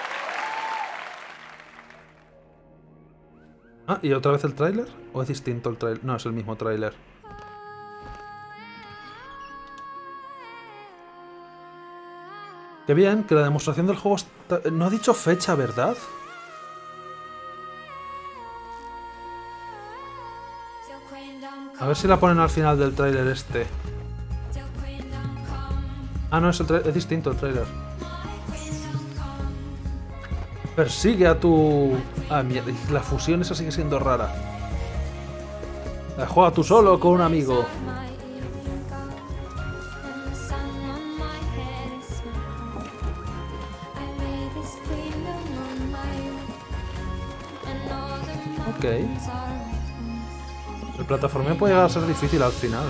Ah, ¿y otra vez el tráiler? ¿O es distinto el tráiler? No, es el mismo tráiler. Qué bien, que la demostración del juego está... No ha dicho fecha, ¿verdad? A ver si la ponen al final del tráiler este. Ah, no, es, el tra- es distinto el tráiler. Persigue a tu... Ah, mierda, la fusión esa sigue siendo rara. La juega tú solo con un amigo. Ok. El plataformeo puede llegar a ser difícil al final.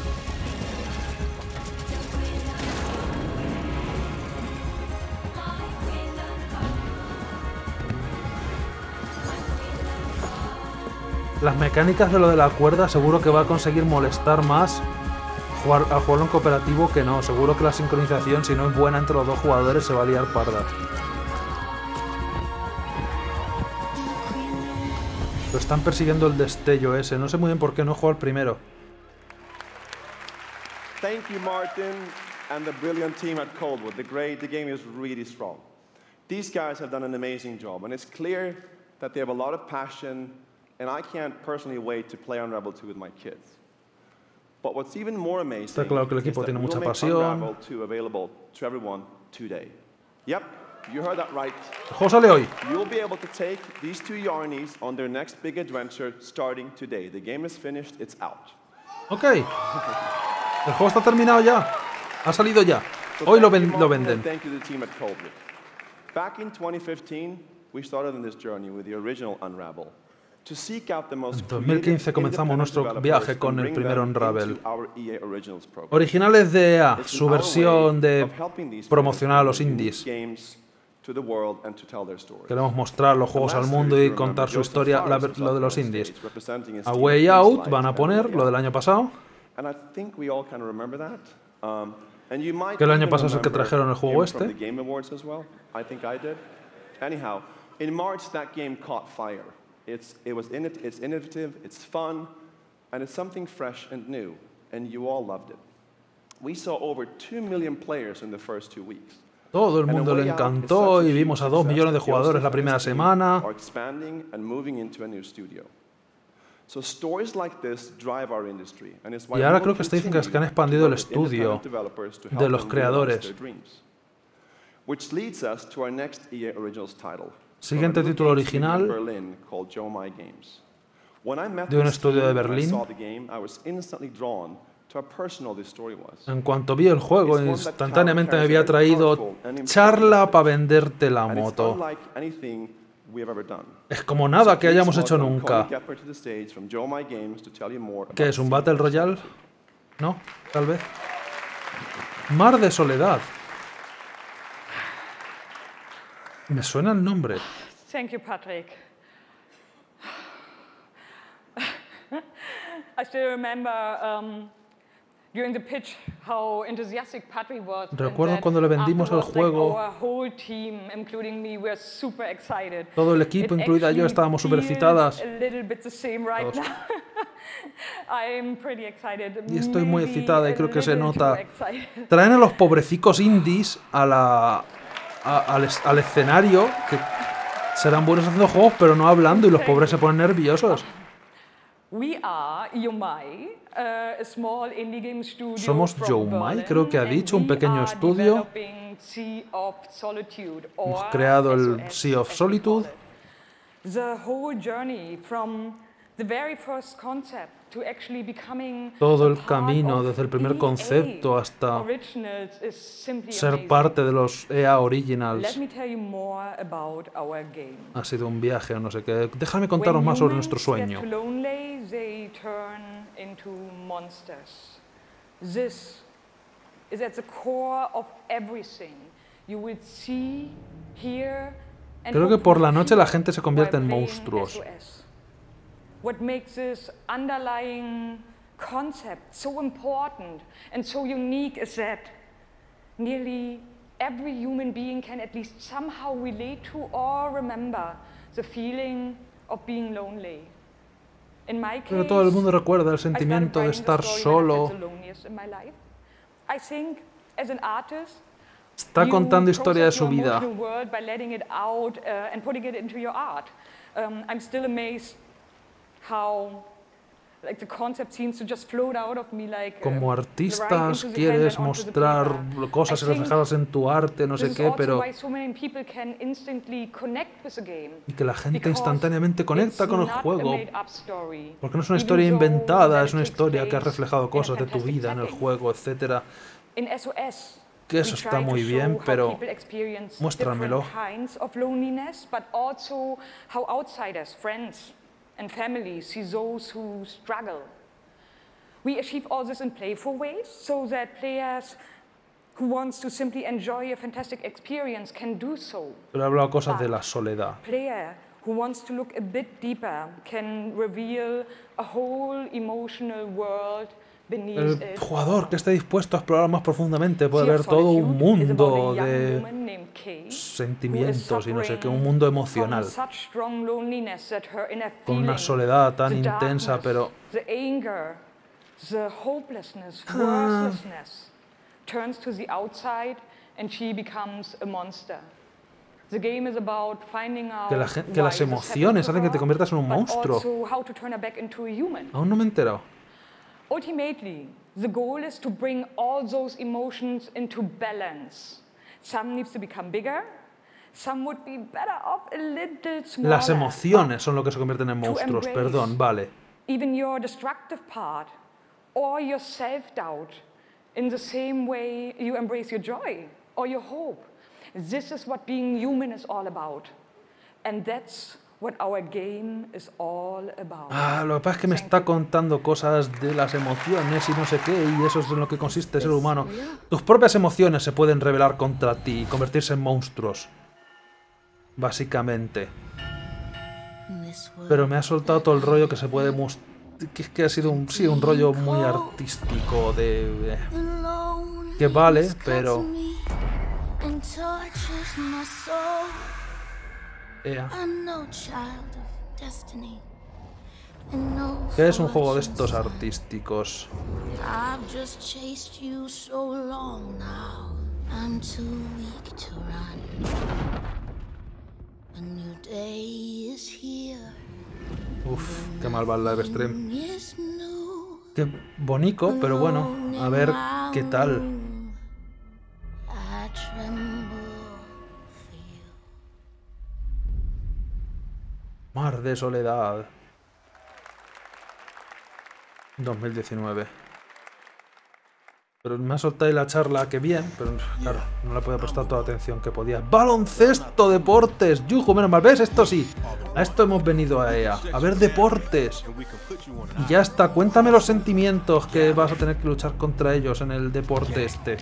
Las mecánicas de lo de la cuerda seguro que va a conseguir molestar más jugar, a jugarlo en cooperativo que no. Seguro que la sincronización, si no es buena entre los dos jugadores, se va a liar parda. Lo están persiguiendo el destello ese. No sé muy bien por qué no juego el primero. Thank you, Martin, and the brilliant team at Coldwood. The great, the game is really strong. These guys have done an amazing job, and it's clear that they have a lot of passion, and I can't personally wait to play Unravel two with my kids. But what's even more amazing Está claro que el equipo is that tiene we'll mucha make pasión. Unravel two available to everyone today. Yep, you heard that right. El juego sale hoy. You'll be able to take these two Yarnies on their next big adventure starting today. The game is finished, it's out. Ok. El juego está terminado ya. Ha salido ya. Hoy lo, ven, lo venden. Thank you to the team at Coldwood. Back in twenty fifteen, we started on this journey with the original Unravel. To seek out the most En dos mil quince comenzamos nuestro viaje con el primer Unravel. E A Originals program. Originales de E A, It's su our versión way de of helping these promocionar a los players indies. games to the world and to tell their stories. Queremos mostrar los juegos al mundo y contar su historia, la, lo de los indies. A Way Out van a poner lo del año pasado. And I think we all kind of remember that. Um, and you might Que el año even pasado es el que remember trajeron el juego him from este. the Game Awards as well. I think I did. Anyhow, in March that game caught fire. It's, it was in it, it's innovative, it's fun, and it's something fresh and new, and you all loved it. We saw over two million players in the first two weeks. Todo el mundo le encantó y vimos a dos millones de jugadores la primera semana. Are expanding and moving into a new studio. So stories like this drive our industry, and it's why Y ahora we creo will que está diciendo continue que han expandido el to work with estudio independent developers to help de los them realize creadores. their dreams. Which leads us to our next E A Originals title. Siguiente from a título little game studio in original Berlin called Joe My Games. When I met de un this estudio de team and I Berlín. saw the game, I was instantly drawn to how personal this story was. En cuanto vi el juego, instantáneamente me había traído charla para venderte la And it's moto. unlike anything we have ever done. Es como nada que So hayamos please hecho welcome nunca. Cody Gepper to the stage from Joe My Games to tell you more ¿Qué about es, un the Battle Royale? ¿No? Tal vez. Mar de Soledad. Me suena el nombre. Thank you, Patrick. I still remember um, during the pitch how enthusiastic Patrick was. and Recuerdo that cuando le vendimos el afterwards, like, juego. our whole team, including me, were super excited. Todo el equipo, It incluida yo, actually estábamos súper feels excitadas. a little bit the same right Todos. now. I'm pretty excited. Y estoy muy Maybe excitada y a creo que se little too nota. excited. Traen a los pobrecicos indies a la, a- al, es- al escenario, que serán buenos haciendo juegos, pero no hablando, y los pobres se ponen nerviosos. We are Yomai, uh, a small indie game studio Somos from Yomai, Berlin, creo que ha and dicho, un we pequeño are estudio. developing Sea of Solitude, Hemos or creado el S O S, Sea of as we Solitude. call it. The whole journey from the very first concept to actually becoming Todo a el part camino, of desde el primer E A concepto hasta Originals is simply ser amazing. parte de los E A Let Originals. me tell you more about our game. Ha sido un viaje o no sé qué. Déjame contaros When más sobre humans nuestro sueño. get lonely, they turn into monsters. This is at the core of everything you will see, hear, and Creo que por la hopefully noche la feel gente se convierte en while playing monstruos. S O S. What makes this underlying concept so important and so unique is that nearly every human being can at least somehow relate to or remember the feeling of being lonely. In my case, Pero todo el mundo recuerda el I started sentimiento de writing the estar story when I solo. felt the loneliest in my life. I think as an artist, Está you contando historia de process su your vida. emotional world by letting it out uh, and putting it into your art. Um, I'm still amazed how like the concept seems to just float out of me like Como uh, the artistas writing into the pen quieres and onto the mostrar paper. cosas y I think reflejarlas en tu arte, no sé this is qué, also pero why so many people can instantly connect with the game. y que la gente Because instantáneamente conecta it's con el not a juego. made-up story. Porque no es una Even historia though inventada, that es una it takes historia que ha place reflejado in a cosas de tu fantastic vida en el setting. juego, etcétera. In S O S, Que eso we está try to muy bien, show how pero people experience muéstramelo. different kinds of loneliness, but also how outsiders, friends, and families see those who struggle. We achieve all this in playful ways, so that players who wants to simply enjoy a fantastic experience can do so. Pero he hablado cosas de la soledad. Player who wants to look a bit deeper can reveal a whole emotional world beneath El it. jugador que esté dispuesto a explorar más profundamente puede ver todo un mundo de sentimientos y no sé qué, un mundo emocional, con una soledad tan intensa, pero the hopelessness, worthlessness, turns to the outside and she becomes a monster. The game is about finding out que, la gente, que las emociones hacen que te conviertas en un monstruo. How to turn her back into a human. Aún no me he enterado. Ultimately, the goal is to bring all those emotions into balance. Some needs to become bigger, some would be better off a little smaller. Las emociones son lo que se convierten en monstruos, perdón, vale. Even your destructive part or your self-doubt in the same way you embrace your joy or your hope. This is what being human is all about. And that's what our game is all about. Ah, lo que pasa es que me está contando cosas de las emociones y no sé qué, y eso es en lo que consiste ser humano. Tus propias emociones se pueden rebelar contra ti y convertirse en monstruos. Básicamente. Pero me ha soltado todo el rollo que se puede mostrar. Que es que ha sido un, sí, un rollo muy artístico de... Eh, que vale, pero... Ea. ¿Qué es un juego de estos artísticos? Uf, qué mal va el live stream. Qué bonito, pero bueno, a ver qué tal. Mar de soledad. dos mil diecinueve. Pero me ha soltado ahí la charla, que bien, pero claro, no le puedo prestar toda la atención que podía. ¡Baloncesto, deportes! ¡Yuju! Menos mal, ¿ves? Esto sí. A esto hemos venido a E A. A ver deportes. Y ya está. Cuéntame los sentimientos que vas a tener que luchar contra ellos en el deporte este.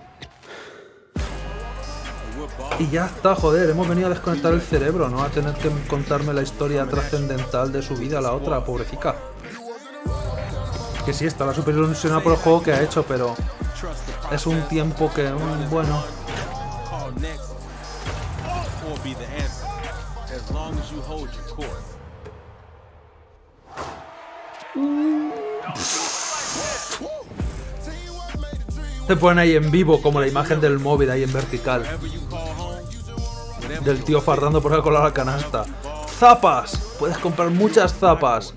Y ya está, joder. Hemos venido a desconectar el cerebro, ¿no? A tener que contarme la historia trascendental de su vida a la otra, pobrecita. Que sí, está la super ilusionada por el juego que ha hecho, pero... es un tiempo que, um, bueno... Te ponen ahí en vivo, como la imagen del móvil ahí en vertical. Del tío fardando por el colar la canasta. ¡Zapas! Puedes comprar muchas zapas.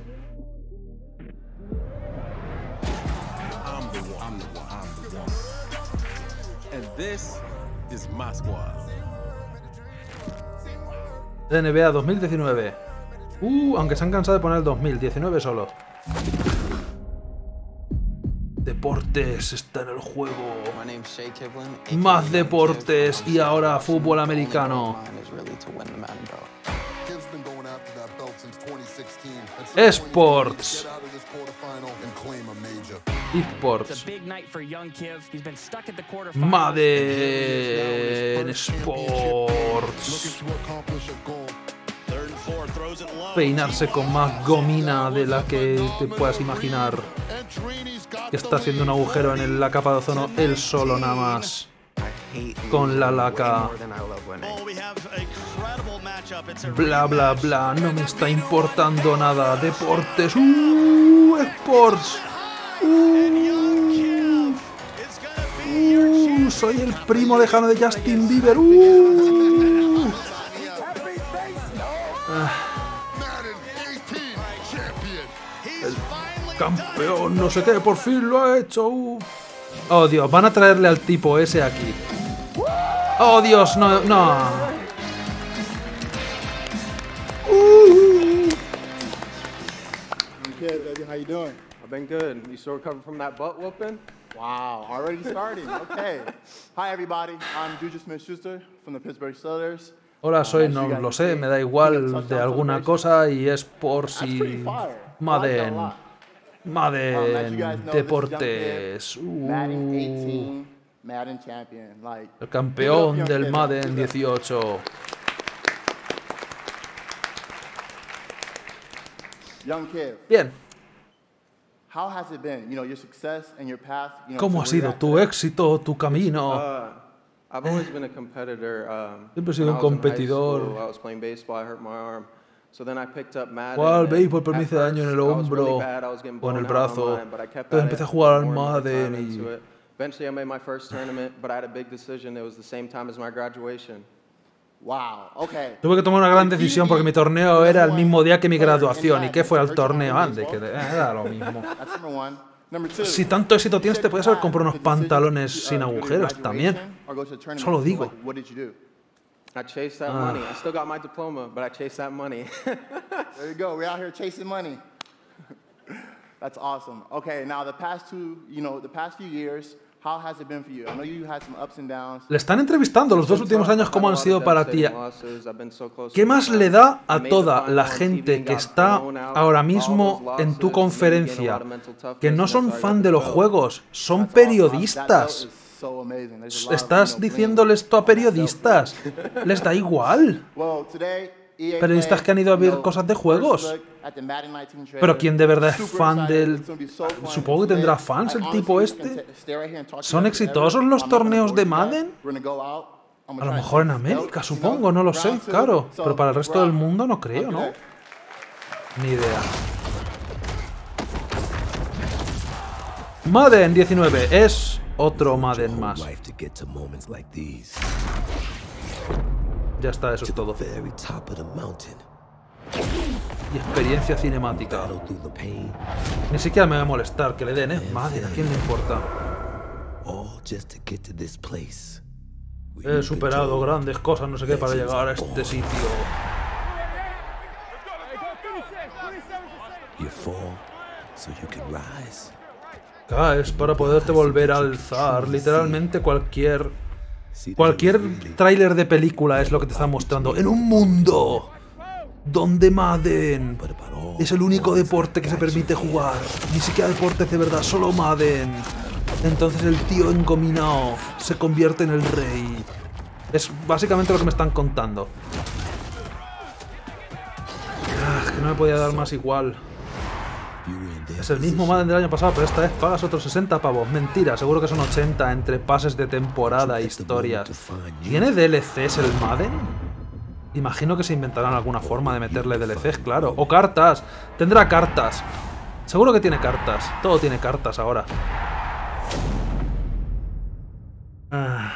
N B A dos mil diecinueve. Uh, aunque se han cansado de poner el dos mil diecinueve solo. Deportes está en el juego. Más deportes y ahora fútbol americano. Esports. Esports. Madden Sports. Peinarse con más gomina de la que te puedas imaginar. Que está haciendo un agujero en la capa de ozono él solo nada más. Con la laca. Bla bla bla, no me está importando nada. Deportes. Uh, Sports. Uh, uh, soy el primo lejano de Justin Bieber. Uh. Ah. El campeón, no sé qué, por fin lo ha hecho. Uh. Oh Dios, van a traerle al tipo ese aquí. Oh Dios, no, no. Uh. Okay, baby, how you doing? I've been good. You still recovering from that butt whooping? Wow, already starting. Okay. Hi everybody, I'm Juju Smith-Schuster from the Pittsburgh Steelers. Hola, soy, no lo sé, me da igual de alguna cosa y es por si... Madden. Madden. Deportes. Uh. El campeón del Madden dieciocho. Bien. How has it been? You know, your success and your path, you know, ¿Cómo ha sido tu éxito, tu camino? Uh, I've always been a competitor. Um, Siempre he sido un competidor. I was playing baseball, I hurt my arm. So then I picked up Madden. Jugaba al béisbol, pero me hice daño en el hombro o en el brazo. Entonces empecé a jugar al Madden y... Eventually I made my first tournament, but I had a big decision. It was the same time as my graduation. Wow, okay. Tuve que tomar una gran decisión porque mi torneo era el mismo día que mi graduación. ¿Y qué fue al torneo antes? Que era lo mismo. Si tanto éxito tienes, te puedes haber comprado unos pantalones sin agujeros también. Solo digo. I chased that money. I still got my diploma, but I chased that money. There you go. We're out here chasing money. That's awesome. Okay, now the past two, you know, the past few years, how has it been for you? I know you had some ups and downs. Le están entrevistando los dos últimos años cómo han sido para ti. ¿Qué más le da a toda la gente que está ahora mismo en tu conferencia, que no son fan de los juegos, son periodistas? Estás diciéndole esto a periodistas. Les da igual. Periodistas que han ido a ver cosas de juegos. Pero ¿quién de verdad es fan del...? Supongo que tendrá fans el tipo este. ¿Son exitosos los torneos de Madden? A lo mejor en América, supongo, no lo sé, claro. Pero para el resto del mundo no creo, ¿no? Ni idea. Madden diecinueve es otro Madden más. Ya está, eso es todo. Y experiencia cinemática. Ni siquiera me va a molestar que le den, ¿eh? Madre, ¿a quién le importa? He superado grandes cosas, no sé qué, para llegar a este sitio. Caes para poderte volver a alzar. Literalmente cualquier... Cualquier tráiler de película es lo que te está mostrando. En un mundo donde Madden es el único deporte que se permite jugar. Ni siquiera deportes de verdad, solo Madden. Entonces el tío engominado se convierte en el rey. Es básicamente lo que me están contando. Ah, que no me podía dar más igual. Es el mismo Madden del año pasado, pero esta vez pagas otros sesenta pavos. Mentira, seguro que son ochenta entre pases de temporada e historias. ¿Tiene D L Cs el Madden? Imagino que se inventarán alguna forma de meterle D L Cs, claro. O cartas. Tendrá cartas. Seguro que tiene cartas. Todo tiene cartas ahora. Ah.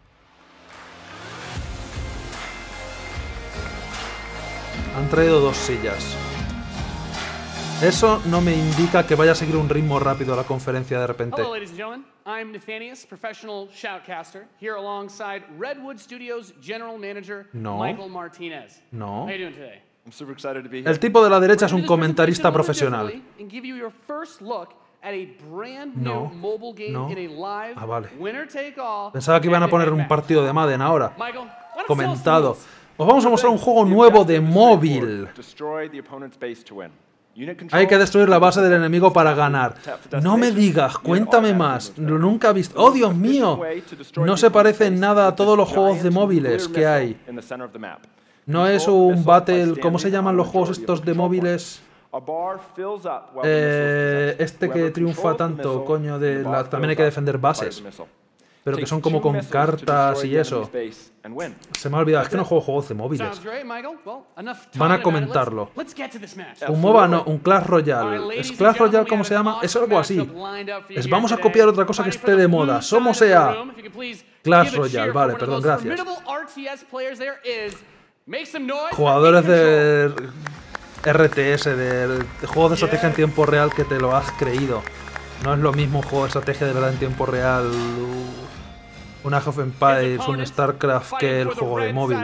Han traído dos sillas. Eso no me indica que vaya a seguir un ritmo rápido a la conferencia de repente. Hello, ladies and gentlemen. I'm Nathanius, professional shoutcaster, here alongside Redwood Studios General Manager No. Michael Martinez. No. How are you doing today? I'm super excited to be here. El tipo de la derecha es un comentarista profesional. And give you your first look at a brand new No. mobile game No. in a live Ah, vale. winner take all. Pensaba que iban a poner un partido de Madden ahora. Michael, why don't Comentado. Os vamos a mostrar un juego nuevo de móvil. Destroy the opponent's base to win. Hay que destruir la base del enemigo para ganar. No me digas, cuéntame más. Nunca he visto... ¡Oh, Dios mío! No se parece en nada a todos los juegos de móviles que hay. No es un battle... ¿Cómo se llaman los juegos estos de móviles? Eh, este que triunfa tanto, coño, de la... También hay que defender bases. Pero que son como con cartas y eso. Se me ha olvidado, es que no juego juegos de móviles. Van a comentarlo. Un MOBA no, un Clash Royale. ¿Es Clash Royale cómo se llama? Es algo así. Es vamos a copiar otra cosa que esté de moda. Somos E A. Clash Royale, vale, perdón, gracias. Jugadores de R T S, de juegos de estrategia en tiempo real que te lo has creído. No es lo mismo un juego de estrategia de verdad en tiempo real, un Age of Empires, un StarCraft, que el juego de móvil.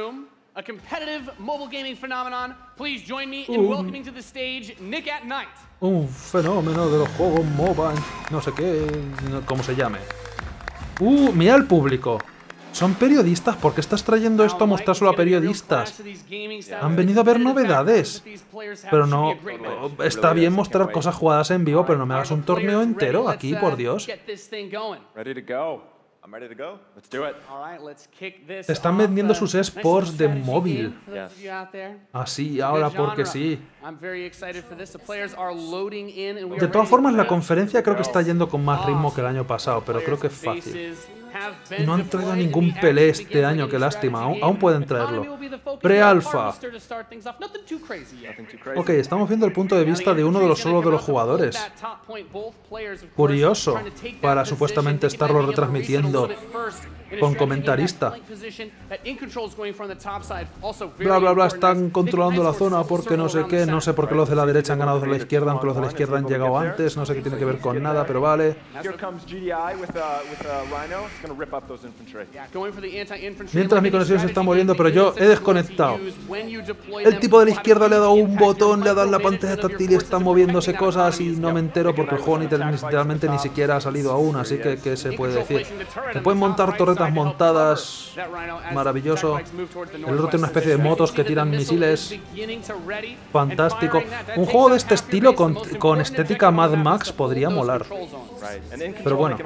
Un, un fenómeno de los juegos MOBA, no sé qué, cómo se llame. Uh, mira el público. Son periodistas, ¿por qué estás trayendo esto a mostrárselo a periodistas? Han venido a ver novedades. Pero no... Está bien mostrar cosas jugadas en vivo, pero no me hagas un torneo entero aquí, por Dios. I'm ready to go. Let's do it. All right, let's kick this Están off. vendiendo Uh, sus nice esports little de strategy móvil. game for those of you out there. Así, ahora Good porque genre. sí. I'm very excited for this. The players are loading in and we De are todas ready formas, to la go. conferencia creo que está yendo con más ritmo que el año pasado, pero creo que es fácil. Y no han traído ningún Pelé este año, qué lástima. Aún, aún pueden traerlo. Pre-alfa. Ok, estamos viendo el punto de vista de uno de los solo de los jugadores. Curioso, para supuestamente estarlo retransmitiendo con comentarista. Bla, bla, bla, están controlando la zona porque no sé qué. No sé por qué los de la derecha han ganado de la izquierda, aunque los de la izquierda han llegado antes. No sé qué tiene que ver con nada, pero vale. Mientras mi conexión se está muriendo, pero yo he desconectado. El tipo de la izquierda le ha dado un botón, le ha dado en la pantalla táctil y están moviéndose cosas y no me entero porque el juego ni literalmente ni siquiera ha salido aún, así que ¿qué se puede decir? Se pueden montar torretas montadas, maravilloso. El otro tiene una especie de motos que tiran misiles, fantástico. Un juego de este estilo con, con estética Mad Max podría molar. Pero bueno.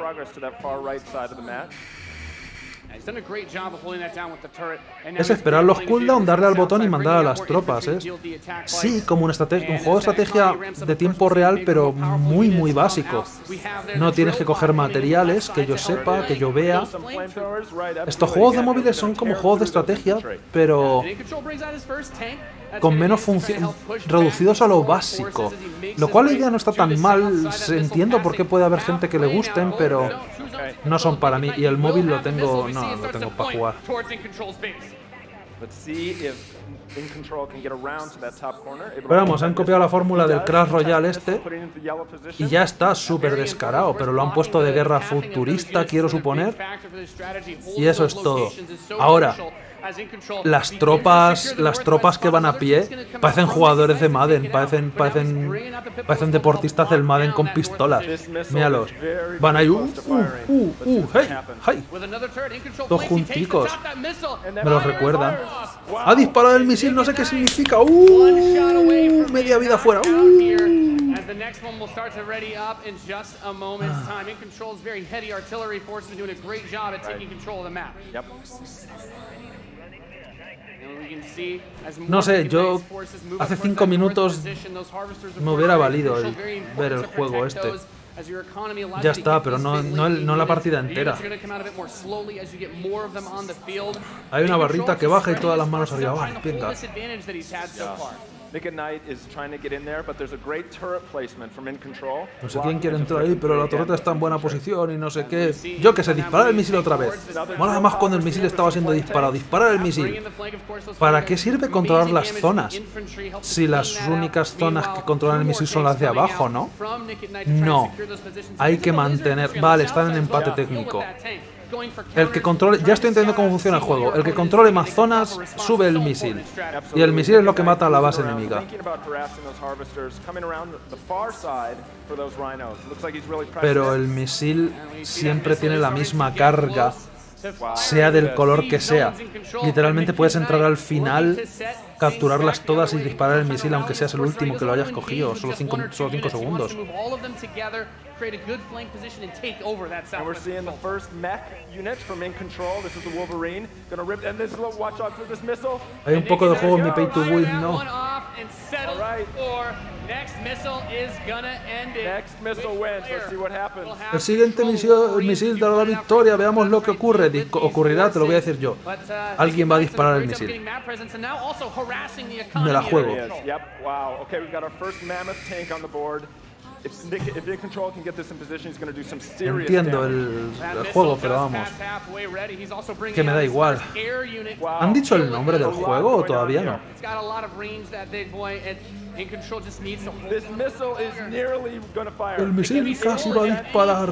Es esperar los cooldowns, darle al botón y mandar a las tropas, ¿eh? Sí, como una estrategia, un juego de estrategia de tiempo real, pero muy, muy básico. No tienes que coger materiales, que yo sepa, que yo vea. Estos juegos de móviles son como juegos de estrategia, pero con menos función, reducidos a lo básico. Lo cual la idea no está tan mal, entiendo por qué puede haber gente que le gusten, pero no son para mí. Y el móvil lo tengo, no, lo tengo para jugar. Pero vamos, han copiado la fórmula del Crash Royale este y ya está súper descarado, pero lo han puesto de guerra futurista, quiero suponer, y eso es todo. Ahora, las tropas, las tropas que van a pie parecen jugadores de Madden, parecen, parecen, parecen deportistas del Madden con pistolas. Míralos. Van ahí, uh, uh, uh, uh, hey, hey. Dos junticos. Me los recuerdan. Ha disparado el misil, no sé qué significa. Uh, media vida fuera. Uh. As the next one will start to ready up in just a moment's time. In Control's very heavy artillery force has been doing a great job at taking control of the map. Yep. No sé, yo hace cinco minutos me hubiera valido el ver el juego este. Ya está, pero no, no, el, no la partida entera. Hay una barrita que baja y todas las manos arriba. Vale, venga. Nick Knight is trying to get in there, but there's a great turret placement from In Control. No sé quién quiere entrar ahí, pero la torreta está en buena posición y no sé qué. Yo que sé, disparar el misil otra vez. Mola más cuando el misil estaba siendo disparado. Disparar el misil. ¿Para qué sirve controlar las zonas? Si las únicas zonas que controlan el misil son las de abajo, ¿no? No. Hay que mantener... Vale, están en empate técnico. El que controle, ya estoy entendiendo cómo funciona el juego. El que controle más zonas sube el misil. Y el misil es lo que mata a la base enemiga. Pero el misil siempre tiene la misma carga, sea del color que sea. Literalmente puedes entrar al final, capturarlas todas y disparar el misil, aunque seas el último que lo hayas cogido. Solo cinco, solo cinco segundos. Create a good flank position and take over that south. And we're seeing the first mech unit from In Control. This is the Wolverine. Gonna rip, and this is what, watch out for this missile. Hay un poco de juego en mi pay to win, ¿no? Next missile is gonna end it. Next missile wins. Let's see what happens. El siguiente misil, misil dará la victoria. Veamos lo que ocurre. Di ocurrirá, te lo voy a decir yo. Alguien va a disparar el misil. Me la juego. Yep. Wow. Okay, we've got our first mammoth tank on the board. Entiendo el, el juego, pero vamos, que me da igual. ¿Han dicho el nombre del juego o todavía no? El misil casi va a disparar.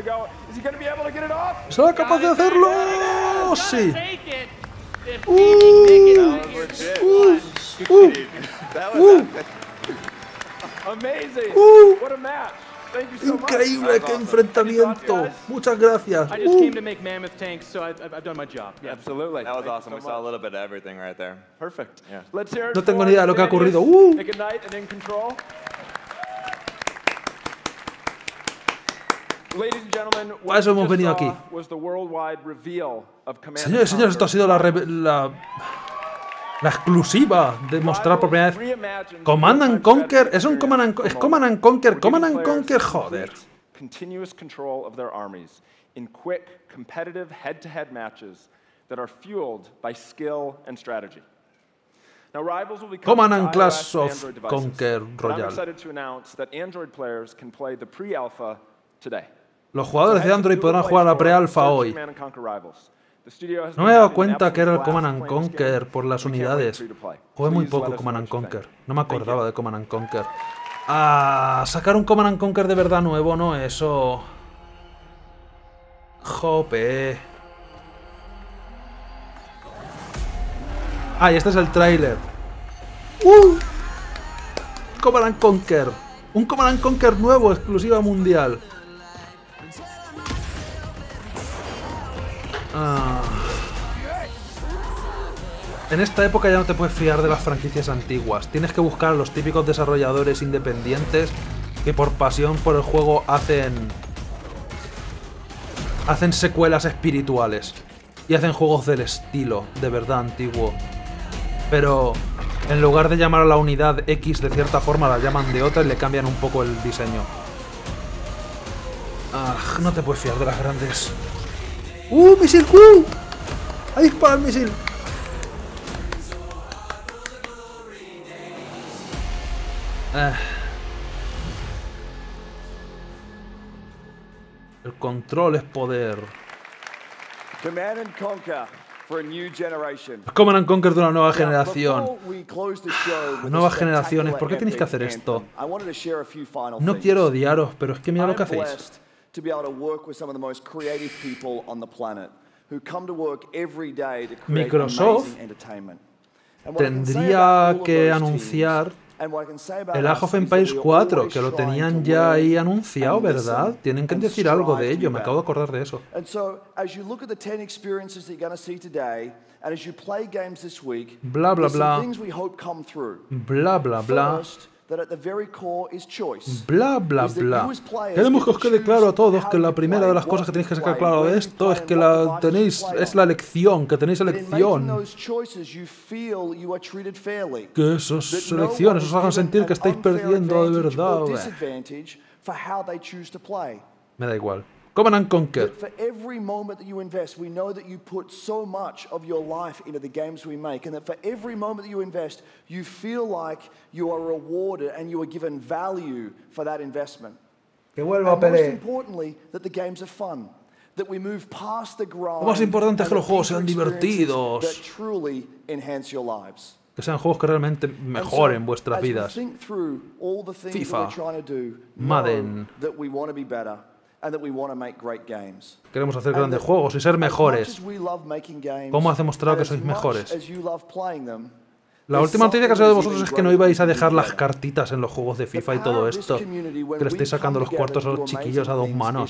¿Será capaz de hacerlo? Sí. Uh, uh, uh, uh. Amazing. Uh, What a match. Thank you so much. Increíble, qué enfrentamiento. Muchas gracias. I just came to make mammoth tanks, so I've, I've done my job. Yeah. Absolutely. That was awesome. We saw a little bit of everything right there. Perfect. Yeah. Let's hear it No tengo for ni idea de lo que ha ocurrido. Vanius, Uh. Nick Knight and In Control. Para eso hemos venido aquí. Señores y señores, esto ha sido la, la, la exclusiva de mostrar por primera vez. Command and Conquer, es un Command and, es Command and Conquer, Command and Conquer, joder. Continuous control of their armies in quick, competitive head-to-head matches that are fueled by skill and strategy. Now, Rivals will be Command and Clash of Conquer Royale. I'm excited to announce that Android players can play the pre-alpha today. Los jugadores de Android podrán jugar la pre-alpha hoy. No me he dado cuenta que era el Command and Conquer por las unidades. Jugué muy poco Command and Conquer. No me acordaba de Command and Conquer. Ah, sacar un Command and Conquer de verdad nuevo, ¿no? Eso... Jope. Ah, y este es el tráiler. ¡Uh! Command and Conquer. Un Command and Conquer nuevo, exclusiva mundial. Ah. En esta época ya no te puedes fiar de las franquicias antiguas. Tienes que buscar a los típicos desarrolladores independientes que por pasión por el juego hacen... Hacen secuelas espirituales. Y hacen juegos del estilo, de verdad antiguo. Pero en lugar de llamar a la unidad X de cierta forma, la llaman de otra y le cambian un poco el diseño. Ah, no te puedes fiar de las grandes. ¡Uh, misil! ¡Uh! ¡Ahí dispara el misil! Eh. El control es poder. Command and Conquer for a new generation. Command and Conquer de una nueva generación. Nuevas generaciones, ¿por qué tenéis que hacer esto? No quiero odiaros, pero es que mira lo que hacéis. To be able to work with some of the most creative people on the planet who come to work every day to create Microsoft amazing entertainment. tendría que anunciar el Age of Empires cuatro, que lo tenían ya ahí anunciado, ¿verdad? Tienen que decir algo de ello, me acabo de acordar de eso. Bla bla bla. Bla bla bla. Bla bla bla. Queremos que os quede claro a todos que la primera de las cosas que tenéis que sacar claro de esto es que la tenéis es la elección, que tenéis elección. Que esas elecciones os hagan sentir que estáis perdiendo de verdad. Me da igual. Command and Conquer. For every moment that you invest, we know that you put so much of your life into the games we make, and that for every moment that you invest, you feel like you are rewarded and you are given value for that investment. Que vuelva a Pelé. Most Pelé. importantly, that the games are fun, that we move past the grind. Lo más importante es que los juegos sean divertidos. That truly enhance your lives. Que sean juegos que realmente mejoren vuestras vidas. FIFA, Madden. Queremos hacer grandes juegos y ser mejores. ¿Cómo has demostrado que sois mejores? La última noticia que ha salido de vosotros es que no ibais a dejar las cartitas en los juegos de FIFA y todo esto. Que le estáis sacando los cuartos a los chiquillos a dos manos.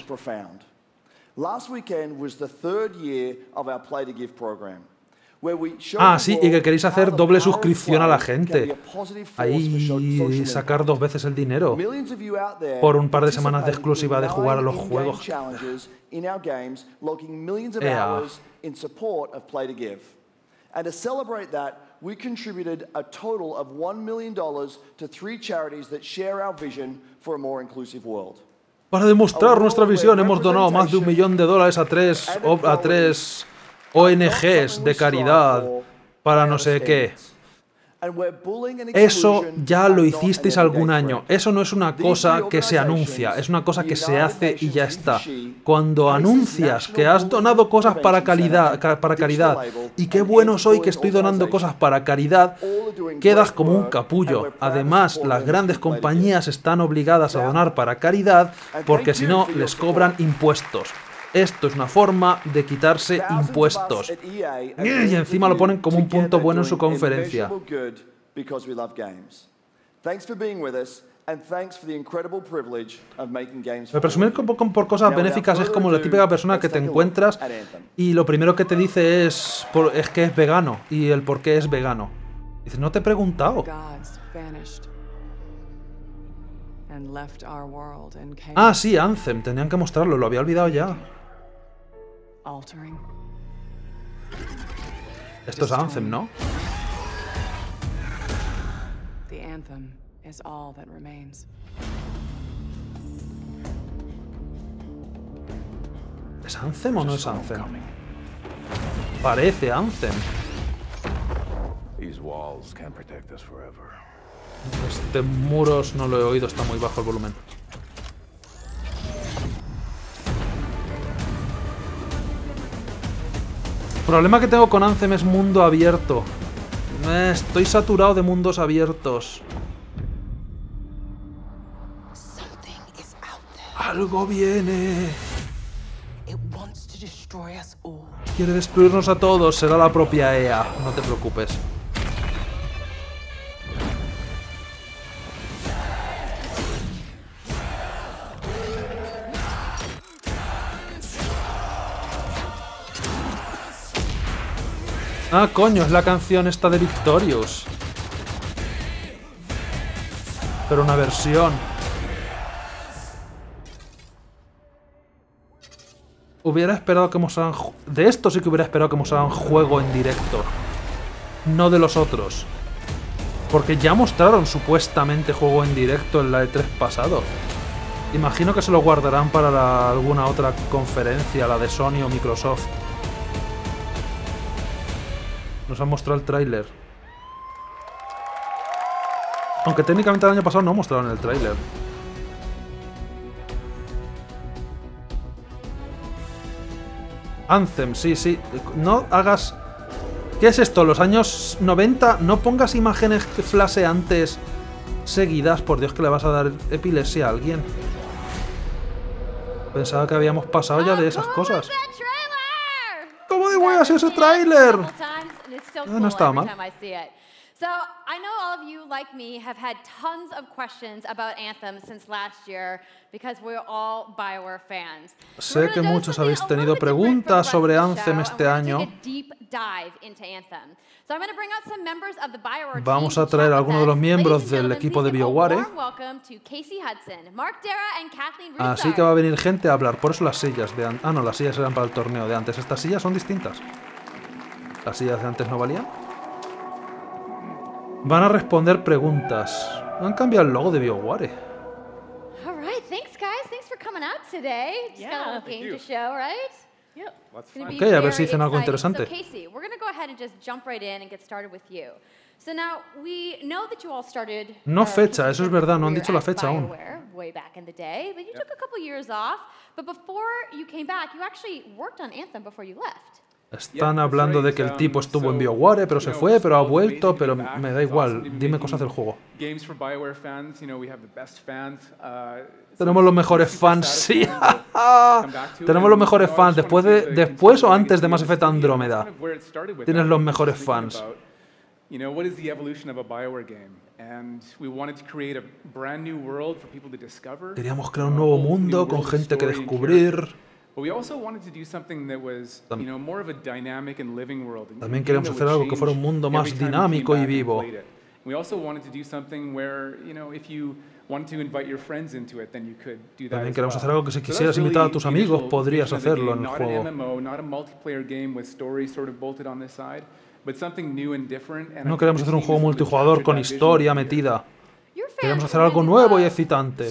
Ah, sí, y que queréis hacer doble suscripción a la gente. Ahí sacar dos veces el dinero. Por un par de semanas de exclusiva de jugar a los juegos. Ea. And to celebrate that, we contributed a total of one million dollars to three charities that share our vision for a more inclusive world. Para demostrar nuestra visión, hemos donado más de un millón de dólares a tres, a tres O N Ges de caridad para no sé qué. Eso ya lo hicisteis algún año. Eso no es una cosa que se anuncia, es una cosa que se hace y ya está. Cuando anuncias que has donado cosas para, calidad, para caridad y qué bueno soy que estoy donando cosas para caridad, quedas como un capullo. Además, las grandes compañías están obligadas a donar para caridad porque si no les cobran impuestos. Esto es una forma de quitarse impuestos. Y encima lo ponen como un punto bueno en su conferencia. El presumir por cosas benéficas es como la típica persona que te encuentras y lo primero que te dice es, es que es vegano y el por qué es vegano. Dices, no te he preguntado. and left our world in chaos. Ah, sí, Anthem. Tenían que mostrarlo. Lo había olvidado ya. Altering. Esto es Anthem, ¿no? The anthem is all that remains. ¿Es Anthem o no es Anthem? Parece Anthem. These walls can't protect us forever. Este muros no lo he oído, está muy bajo el volumen. El problema que tengo con Anthem es mundo abierto. Eh, estoy saturado de mundos abiertos. Algo viene. Quiere destruirnos a todos, será la propia E A, no te preocupes. Ah, coño, es la canción esta de Victorious. Pero una versión. Hubiera esperado que mostraran... De esto sí que hubiera esperado que mostraran juego en directo. No de los otros. Porque ya mostraron supuestamente juego en directo en la E tres pasado. Imagino que se lo guardarán para la, alguna otra conferencia, la de Sony o Microsoft. Nos han mostrado el tráiler. Aunque técnicamente el año pasado no mostraron el tráiler. Anthem, sí, sí. No hagas... ¿Qué es esto? ¿Los años noventa? No pongas imágenes flasheantes seguidas. Por Dios, que le vas a dar epilepsia a alguien. Pensaba que habíamos pasado ya de esas cosas. ¿Cómo de huevas ese tráiler? Ah, no estaba mal. So, I know all of you, like me, have had tons of questions about Anthem since last year because we're all BioWare fans. Sé que muchos habéis tenido preguntas sobre Anthem este año. Vamos a traer a algunos de los miembros del equipo de BioWare. Así que va a venir gente a hablar. Por eso las sillas de antes... Ah, no, las sillas eran para el torneo de antes. Estas sillas son distintas. Las sillas de antes no valían. Van a responder preguntas. Han cambiado el logo de BioWare. All right, thanks guys. Thanks for coming out today. Just got a little game to show, right? Yep. Ok, a ver si dicen algo interesante. So Casey, we're going to go ahead and just jump right in and get started with you. So now we know that you all started. No fecha, eso es verdad, no han dicho la fecha aún. Way back in the day, but you took a couple years off. But before you came back, you actually worked on Anthem before you left. Están hablando de que el tipo estuvo en BioWare, pero se fue, pero ha vuelto, pero me da igual. Dime cosas del juego. Tenemos los mejores fans, sí. Tenemos los mejores fans. Después, de, después o antes de Mass Effect Andrómeda. Tienes los mejores fans. Queríamos crear un nuevo mundo con gente que descubrir. También queríamos hacer algo que fuera un mundo más dinámico y vivo. También queremos hacer algo que si quisieras invitar a tus amigos, podrías hacerlo en el juego. No queremos hacer un juego multijugador con historia metida. Queremos hacer algo nuevo y excitante.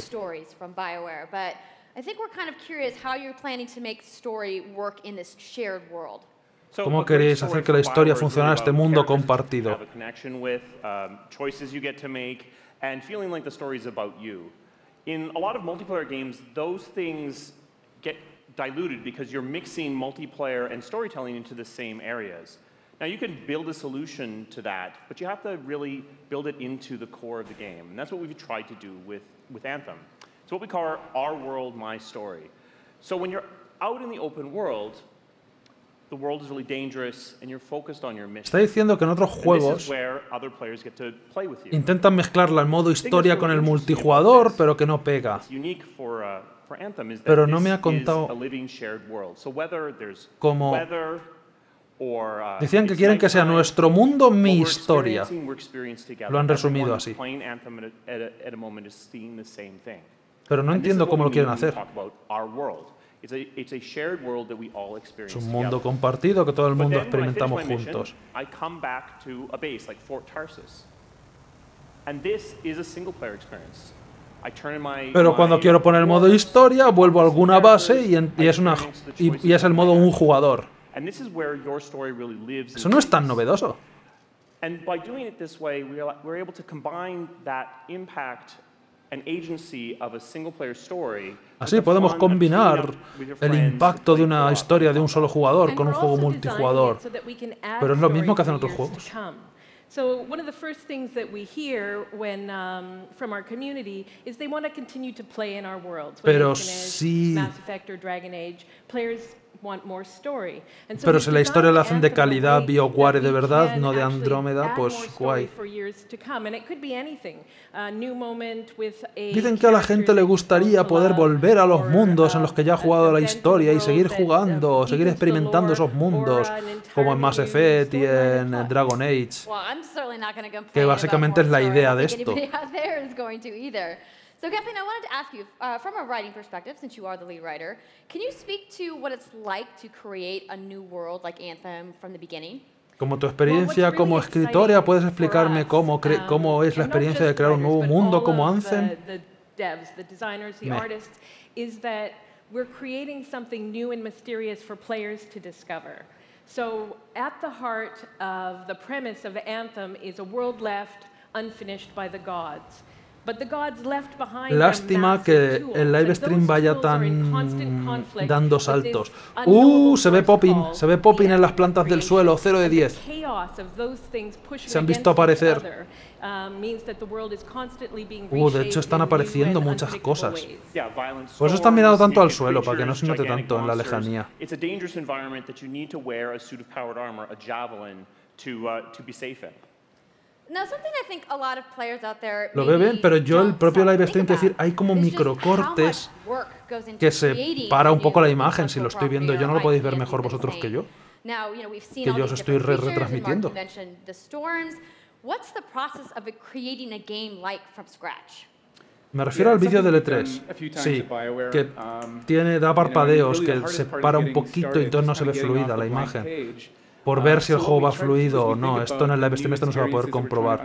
I think we're kind of curious how you're planning to make story work in this shared world. ¿Cómo queréis hacer que la historia funcione en este mundo compartido? Choices you get to make and feeling like the story is about you. In a lot of multiplayer games, those things get diluted because you're mixing multiplayer and storytelling into the same areas. Now you can build a solution to that, but you have to really build it into the core of the game. And that's what we've tried to do with, with Anthem. It's what we call our, our world, my story. So when you're out in the open world, the world is really dangerous and you're focused on your mission. Está diciendo que en otros juegos intentan mezclarla en modo historia con el multijugador, pero que no pega. Pero no me ha contado cómo or uh, Decían que it's quieren que sea nighttime. nuestro mundo, mi What we're historia. experiencing, we're experiencing together. Lo han resumido Everyone así. playing Anthem at a, at a, at a moment is seeing the same thing. Pero no And this is entiendo what cómo we lo quieren mean when we hacer. talk about our world. It's a, it's a shared world that we all Es experience un mundo together. compartido que todo el But mundo then when I finish experimentamos my mission, juntos. I come back to a base like Fort Tarsus. And this is a single player experience. I turn in my, Pero my cuando quiero poner modo historia, vuelvo a alguna base y, en- y es, una, y, y es el modo un jugador. And this is where your story really lives. Eso no es tan novedoso. And by doing it this way, we are, we're able to combine that impact and agency of a single player story. Así podemos combinar el impacto de una historia de un solo jugador con un juego multijugador. Pero es lo mismo que hacen otros juegos. So one of the first things that we hear when um, from our community is they want to continue to play in our worlds. Pero Whether it's si- Mass Effect or Dragon Age, players want more story. And so Pero we've si la historia la designed hacen de Anthem a calidad way BioWare de that we verdad, can no de actually Andrómeda, add pues more story guay. for years to come. And it could be anything. A new moment with a Dicen que a la gente le gustaría poder volver a los mundos en los que ya ha jugado la historia y seguir jugando, seguir experimentando esos mundos, como en Mass Effect y en Dragon Age. Well, I'm certainly not going to complain Que básicamente about es la more idea story. de I don't think esto. anybody out there is going to either. So Kathleen, I wanted to ask you, uh, from a writing perspective, since you are the lead writer, can you speak to what it's like to create a new world like Anthem from the beginning? Como tu experiencia como escritora, ¿puedes explicarme cómo, cre- cómo es la experiencia de crear un nuevo mundo como Anthem? The, the devs, the designers, the Me. artists, is that we're creating something new and mysterious for players to discover. So at the heart of the premise of Anthem is a world left unfinished by the gods. But the gods left behind are Lástima que massive el live tools, stream and those vaya tools are in tan constant conflict dando with this saltos. unknowable ¡Uh! Se ve force popping, called se ve popping en las plantas del suelo, cero de diez. chaos of those things pushing Se han visto against each aparecer. other, um, means that the world is constantly being Uh, de hecho reshaped están in new apareciendo and muchas unpredictable cosas. ways. Yeah, violent Por eso están mirando storms, tanto al naked suelo, para que no se creatures, note gigantic tanto en la monsters. lejanía. It's a dangerous environment that you need to wear a suit of powered armor, a javelin, to, uh, to be safe in. Now, something I think a lot of players out there Lo veo maybe bien, pero yo el don't propio stop live to stream, think es decir, about hay como is just how microcortes much work goes into que se creating para a un poco la new imagen si lo estoy viendo. Yo no lo podéis ver mejor vosotros que yo. Now, you know, we've seen Que all yo these os estoy different re- features, and Mark, retransmitiendo. you mentioned the storms. What's the process of it creating a game like from scratch? Me refiero al vídeo del E tres. Sí, que tiene, da parpadeos, que se para un poquito y entonces no se ve fluida la imagen. Por ver si el juego va fluido o no. Esto en el live stream esto no se va a poder comprobar.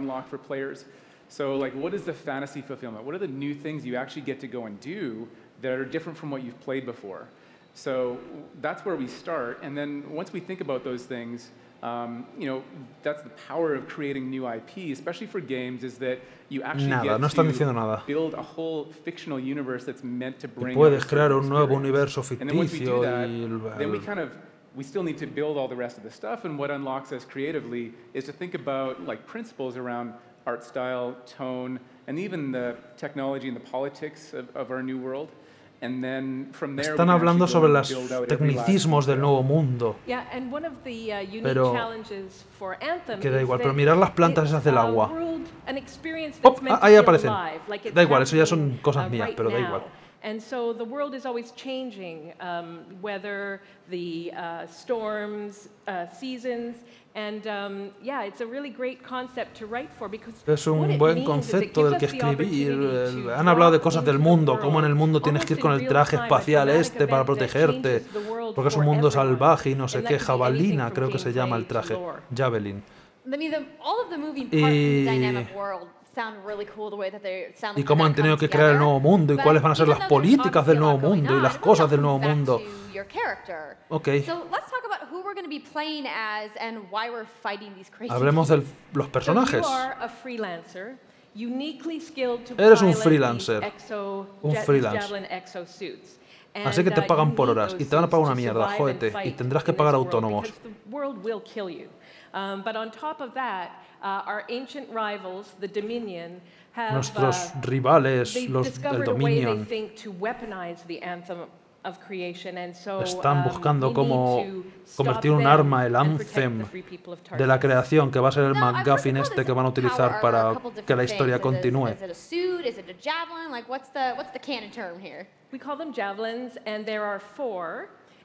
So, like, what is the fantasy fulfillment? What are the new things you actually get to go and do that are different from what you've played before? So that's where we start, and then once we think about those things, um, you know, that's the power of creating new I P, especially for games, is that you actually Nada, get no están to diciendo nada. build a whole fictional universe that's meant to bring. Puedes out a crear certain un nuevo experience. universo And then once we do ficticio that, y el- then we kind of we still need to build all the rest of the stuff, and what unlocks us creatively is to think about like principles around art style, tone, and even the technology and the politics of, of our new world. And then from there, we Están can hablando actually go sobre and los build out every last tecnicismos del nuevo mundo. Yeah, and one of the uh, unique Pero- challenges for Anthem Que da is igual, that pero mirar las plantas it's esas del a agua. world, an experience Oh, that's meant ah, ahí to feel aparecen. alive, like it's Da igual, eso ya son happening, cosas uh, mías, right pero da now. igual. And so the world is always changing, um, whether the uh, storms, uh, seasons, and um, yeah, it's a really great concept to write for because Es what un it buen means concepto is del it que gives us the escribir. opportunity el- to Han hablado de drop cosas del into the mundo, world, cómo en el mundo tienes que ir con el almost in traje real time, a espacial dramatic este para event that protegerte, changes the world porque es un for mundo everyone. salvaje y no sé And that qué, could be anything jabalina from creo que se llama el gameplay to traje, lore. javelin. I mean, the, all of the moving parts Y- of the dynamic world sound really cool the way that they sound Y like cómo they're han tenido come que crear el together. nuevo mundo y But cuáles van a ser even las though there's políticas del obviously a nuevo lot going mundo y on, las it really cosas all del nuevo comes back mundo. to your character. Ok. So let's talk about who we're going to be playing as and why we're fighting these crazy Hablemos de beasts. los personajes. So you are a freelancer, uniquely skilled to Eres un pilot freelancer, these exo, un jet- freelance. javelin exosuits. Así que te And, uh, pagan you por need horas those y te van a suits pagar una to mierda, survive and jódete, y fight tendrás que in pagar this world, autónomos. because the world will kill you. Um, but on top of that, uh, our ancient rivals, the Dominion, have Nuestros uh, rivales, they've los del discovered a way they Dominion, think to weaponize the anthem of creation, and so están um, buscando we cómo need to convertir stop un them arma, el and protect the Anthem free people of de la Tarsus. creación, que va a ser el Now, I've heard MacGuffin they call este this que van a power utilizar a para couple different que la historia things. Is it- continúe. Is it a suit? Is it a javelin? Like, what's the what's the canon term here? We call them javelins, and there are four.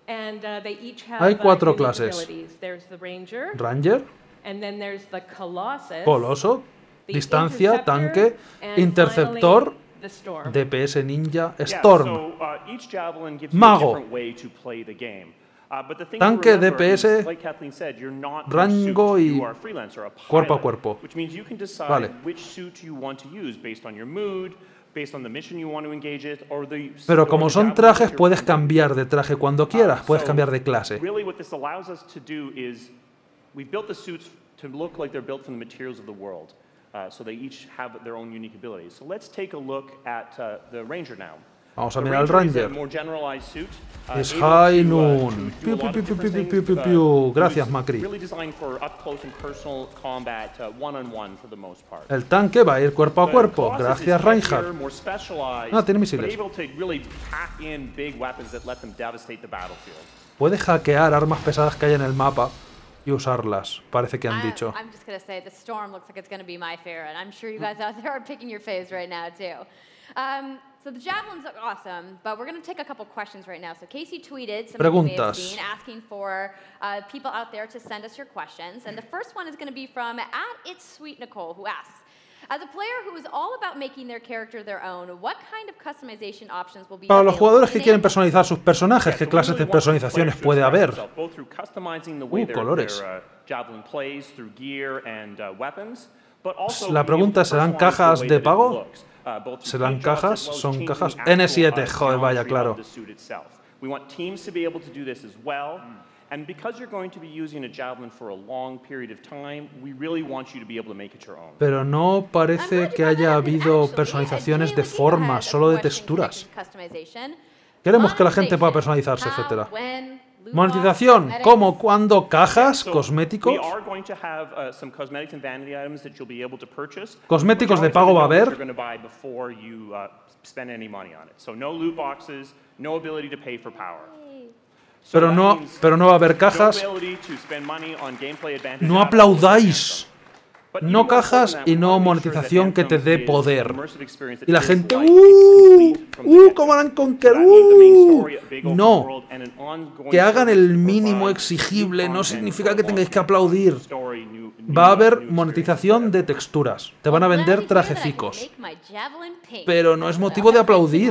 And uh, they each have Hay cuatro uh, clases. abilities. There's the Ranger, Ranger, and then there's the Colossus, Coloso, the distancia, Interceptor, tanque, and interceptor, finally, the Storm. D P S ninja, Yeah, Storm, so, uh, each javelin gives you a Mago, different way to play the game. Uh, but the thing tanque, to remember D P S, is, like Kathleen said, you're not in a rango suit, y you are a freelancer, a cuerpo a pilot, cuerpo. which means you can decide Vale. which suit you want to use based on your mood, based on the mission you want to engage it, or the Pero or como the son javelin trajes, that you're puedes cambiar de traje cuando quieras, puedes so, cambiar de clase. Really what this allows us to do is we built the suits to look like they're built from the materials of the world. Uh, so they each have their own unique abilities. So let's take a look at uh, the Ranger now. Vamos a The mirar al Ranger is a Ranger. more generalized suit, uh, Es able High to, uh, Noon. to do Piu, a piu, lot piu, of piu, different piu, things, piu, piu, uh, piu. Gracias, it's Macri. Really designed for up close and personal combat, uh, one-on-one for the most part. El tanque va a ir cuerpo a The cuerpo. Colossus Gracias, is heavier, Reinhardt. more specialized, Ah, tiene but misiles. able to really pack in big weapons that let them devastate the battlefield. Puede hackear armas pesadas que hay en el mapa y usarlas. Parece que han dicho. I'm just going to say the Storm looks like it's going to be my favorite. I'm sure you guys out there are picking your faves right now, too. Um, so the javelins look awesome, but we're going to take a couple questions right now. So Casey tweeted, some of you may have Preguntas. seen, asking for uh, people out there to send us your questions. And the first one is going to be from at It's Sweet Nicole, who asks, as a player who is all about making their character their own, what kind of customization options will be Para los available jugadores que in quieren Anthem? personalizar sus personajes, ¿qué clases de personalizaciones puede haber? Both through customizing the way Uh, their, colores. their uh, javelin plays, through gear and uh, weapons, but also La being able pregunta to es, ¿serán personalize the cajas way de that it pago? looks, uh, both through ¿Serán paint jobs cajas? as well as Son changing cajas. the actual, N siete, uh, joder, vaya, geometry claro. of the suit itself. We want teams to be able to do this as well. And because you're going to be using a javelin for a long period of time, we really want you to be able to make it your own. Pero no parece que haya habido personalizaciones de formas, solo de texturas. Customization. Queremos que la gente pueda personalizarse, etcétera. When, Monetización, ¿cómo, cuándo, cajas, So cosméticos? We are going to have uh, some cosmetics and vanity items that you'll be able to purchase. Cosméticos de Majority pago of the va a haber. you're going to buy before you uh, spend any money on it. So no loot boxes, no ability to pay for power. So Pero that no, means pero no va a haber no cajas. ability to spend money on gameplay advantage No at all. aplaudáis. But No even more cajas important y than that, no we wanna make sure that monetización que te Anthem dé is poder. an immersive experience that Y la feels gente, like it's ¡uh! complete from the ¡Uh! get-go. Command and So Conquer, that means the main ¡uh! story, a big open No. world, and an ongoing Que hagan service el to mínimo provide exigible new no content significa for que a tengáis long que aplaudir. story, new- Va a new- haber new monetización de texturas. Te van a vender trajecicos. Pero no es motivo de aplaudir.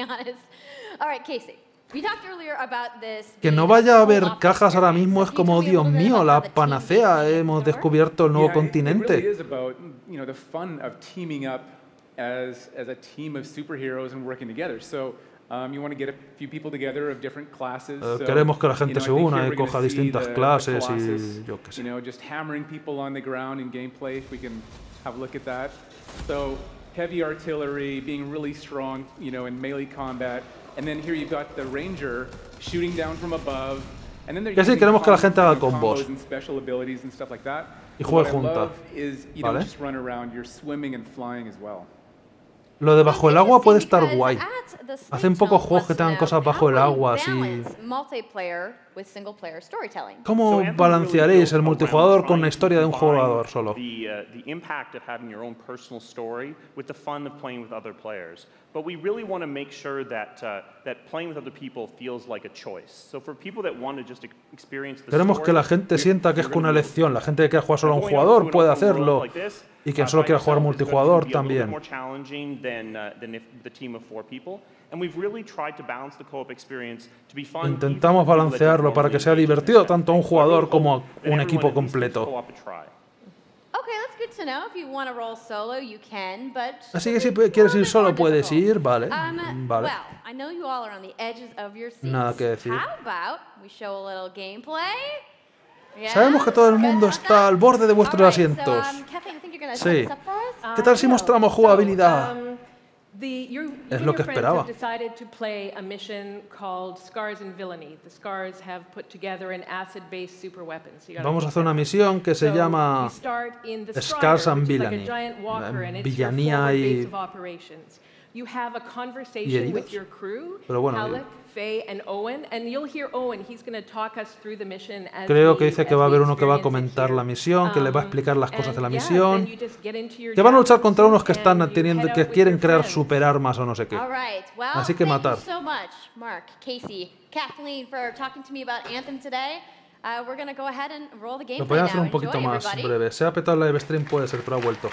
All right, Casey. We talked earlier about this Que no vaya a haber cajas ahora mismo es como, Dios mío, la panacea. Hemos descubierto el nuevo Yeah, it- It continente. really is about, you know, the fun of teaming up as, as a team of superheroes and working together. So um, you want to get a few people together of different classes. Eh, So, queremos que la you gente know, se I think una here y we're gonna coja see distintas the- the clases Colossus, y yo qué sé. You know, just hammering people on the ground in gameplay, if we can have a look at that. So heavy artillery, being really strong, you know, in melee combat. And then here you've got the Ranger shooting down from above. And then they're Que sí, using queremos que la combos, gente haga you know, combos. combos and special abilities and stuff like that. Y But juegue what I junta. love is you Vale. don't just run around, you're swimming and flying as well. Lo de bajo el agua puede estar guay. Hacen pocos juegos que tengan cosas bajo el agua, así. Multiplayer with single player storytelling. ¿Cómo balancearéis el multijugador con la historia de un jugador solo? The, uh, the impact of having your own personal story with the fun of playing with other players. But we really want to make sure that, uh, that playing with other people feels like a choice. So for people that want to just experience the Queremos story, que la gente sienta que es una elección. La gente que quiera jugar solo a un jugador puede hacerlo. Y quien solo quiera jugar multijugador también. more challenging than, uh, than if the team of four people. And we've really tried to balance the co-op experience to be fun. Intentamos balancearlo para que sea divertido tanto a un jugador como a un equipo completo. Okay, that's good to know. If you want to roll solo, you can, but Así que si quieres ir solo puedes ir, vale. Um, Vale. well, I know you all are on the edges of your seats. Nada que decir. How about we show a little gameplay? Yeah? Sabemos que todo el mundo está al borde de vuestros So, asientos. um, Kathleen, I think you're gonna Sí. set this up for us? ¿Qué tal si mostramos jugabilidad? Um, the, your, you Es and lo your que friends esperaba. have decided to play a mission called Scars and Villainy. The Scars have put together an acid-based super weapon. So you gotta Vamos a take hacer una that. misión que se So llama you start in the Scars Strider, and which is like a Villainy. giant walker, and it's your Villanía forward y base of operations. you have a ¿Y conversation heridos? with your crew, Pero bueno, Halleck, Faye, and Owen, and you'll hear Owen. He's going to talk us through the mission as creo we, que dice que as va a we haber uno que va a experience it comentar here. la misión, que le va a explicar las cosas de la And, yeah, misión, then you just get into your que van a job luchar contra unos que and están you teniendo, head que out with quieren your crear friends. superarmas o no sé qué. All right. Well, Así que thank matar. you so much, Mark, Casey, Kathleen, for talking to me about Anthem today. Uh, we're going to go ahead and roll the Lo gameplay podrían now. hacer un poquito Enjoy, más everybody. breve. Se ha petado el live stream, puede ser, pero ha vuelto.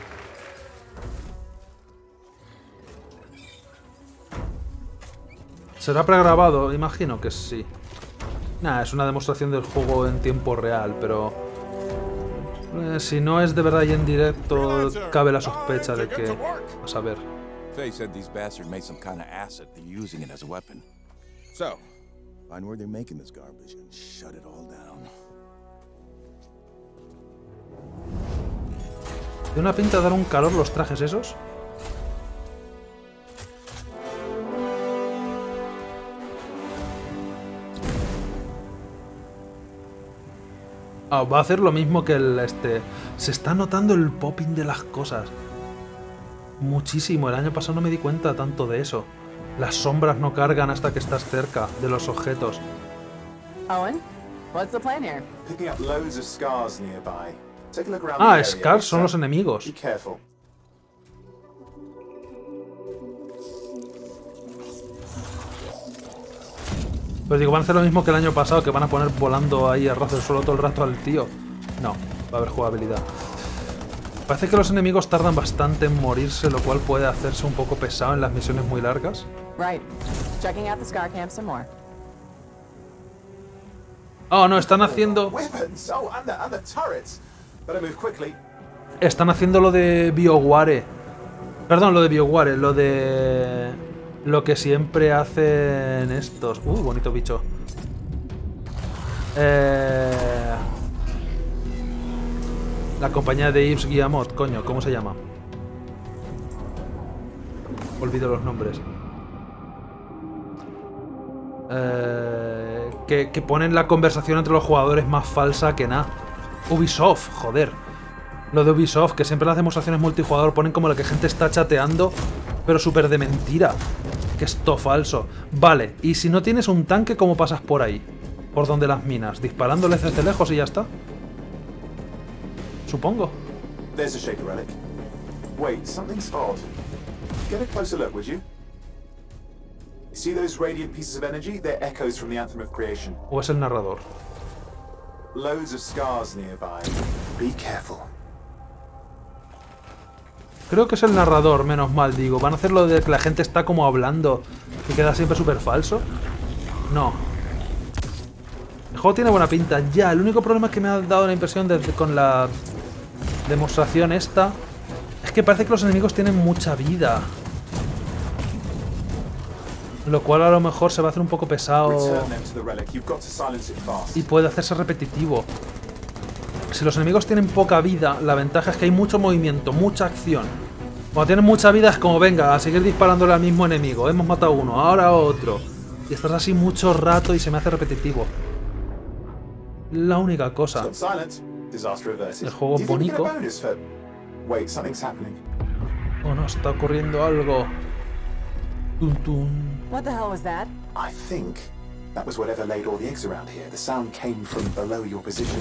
¿Será pregrabado? Imagino que sí. Nah, es una demostración del juego en tiempo real, pero... Eh, si no es de verdad y en directo, cabe la sospecha de que... A saber. Faye said these bastards made some kind of acid. They're using it as a weapon. So, find where they're making this garbage and shut it all down. ¿Tiene una pinta de dar un calor los trajes esos? Ah, va a hacer lo mismo que el este. Se está notando el popping de las cosas. Muchísimo. El año pasado no me di cuenta tanto de eso. Las sombras no cargan hasta que estás cerca de los objetos. Owen, what's the plan here? Picking up loads of scars nearby. Take a look around the Ah, area. Scars son los enemigos. Be careful. Pero digo, van a hacer lo mismo que el año pasado, que van a poner volando ahí a ras del suelo todo el rato al tío. No, va a haber jugabilidad. Parece que los enemigos tardan bastante en morirse, lo cual puede hacerse un poco pesado en las misiones muy largas. Right. Checking out the Scar camp some more. Oh, no, están haciendo... Weapons! Oh, and the, and the turrets! Better move quickly. Están haciendo lo de BioWare. Perdón, lo de BioWare, lo de... Lo que siempre hacen estos... Uh, bonito bicho. Eh... La compañía de Yves Guillemot, coño, ¿cómo se llama? Olvido los nombres. Eh... Que, que ponen la conversación entre los jugadores más falsa que nada. Ubisoft, joder. Lo de Ubisoft, que siempre las demostraciones multijugador ponen como la que gente está chateando, pero súper de mentira. Que es todo falso. Vale, y si no tienes un tanque, ¿cómo pasas por ahí? Por donde las minas, disparándoles desde lejos y ya está. Supongo. There's a shaker relic. Wait, something's odd. Get a closer look, would you? See those radiant pieces of energy? They're echoes from the Anthem of Creation. O es el narrador. Loads of scars nearby. Be careful. Creo que es el narrador, menos mal, digo. ¿Van a hacer lo de que la gente está como hablando y queda siempre súper falso? No. El juego tiene buena pinta. Ya, el único problema que me ha dado la impresión de, con la demostración esta es que parece que los enemigos tienen mucha vida. Lo cual a lo mejor se va a hacer un poco pesado y puede hacerse repetitivo. Si los enemigos tienen poca vida, la ventaja es que hay mucho movimiento, mucha acción. Cuando tienen mucha vida es como, venga, a seguir disparándole al mismo enemigo. Hemos matado a uno, ahora otro. Y estás así mucho rato y se me hace repetitivo. La única cosa. El juego es bonito. Oh no, está ocurriendo algo. Tun, tun. What the hell was that? I think that was whatever laid all the eggs around here. The sound came from below your position.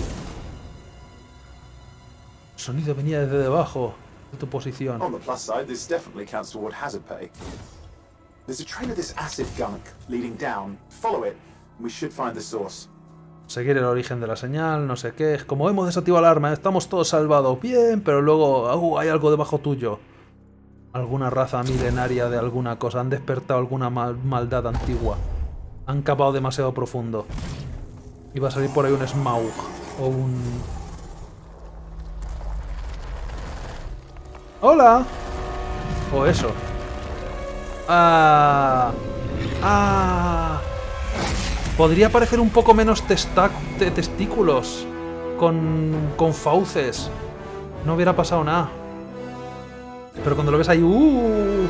El sonido venía desde debajo de tu posición. On the plus side, this definitely counts toward hazard pay. There's a trail of this acid gunk leading down. Follow it, and we should find the source. Seguir el origen de la señal, no sé qué. Es como hemos desactivado la alarma, estamos todos salvados. Bien, pero luego uh, hay algo debajo tuyo. Alguna raza milenaria de alguna cosa. Han despertado alguna mal maldad antigua. Han cavado demasiado profundo. Y va a salir por ahí un Smaug. O un... ¡Hola! O eso. ¡Ah! ¡Ah! Podría parecer un poco menos testa te testículos. Con, con fauces. No hubiera pasado nada. Pero cuando lo ves ahí... ¡Uh!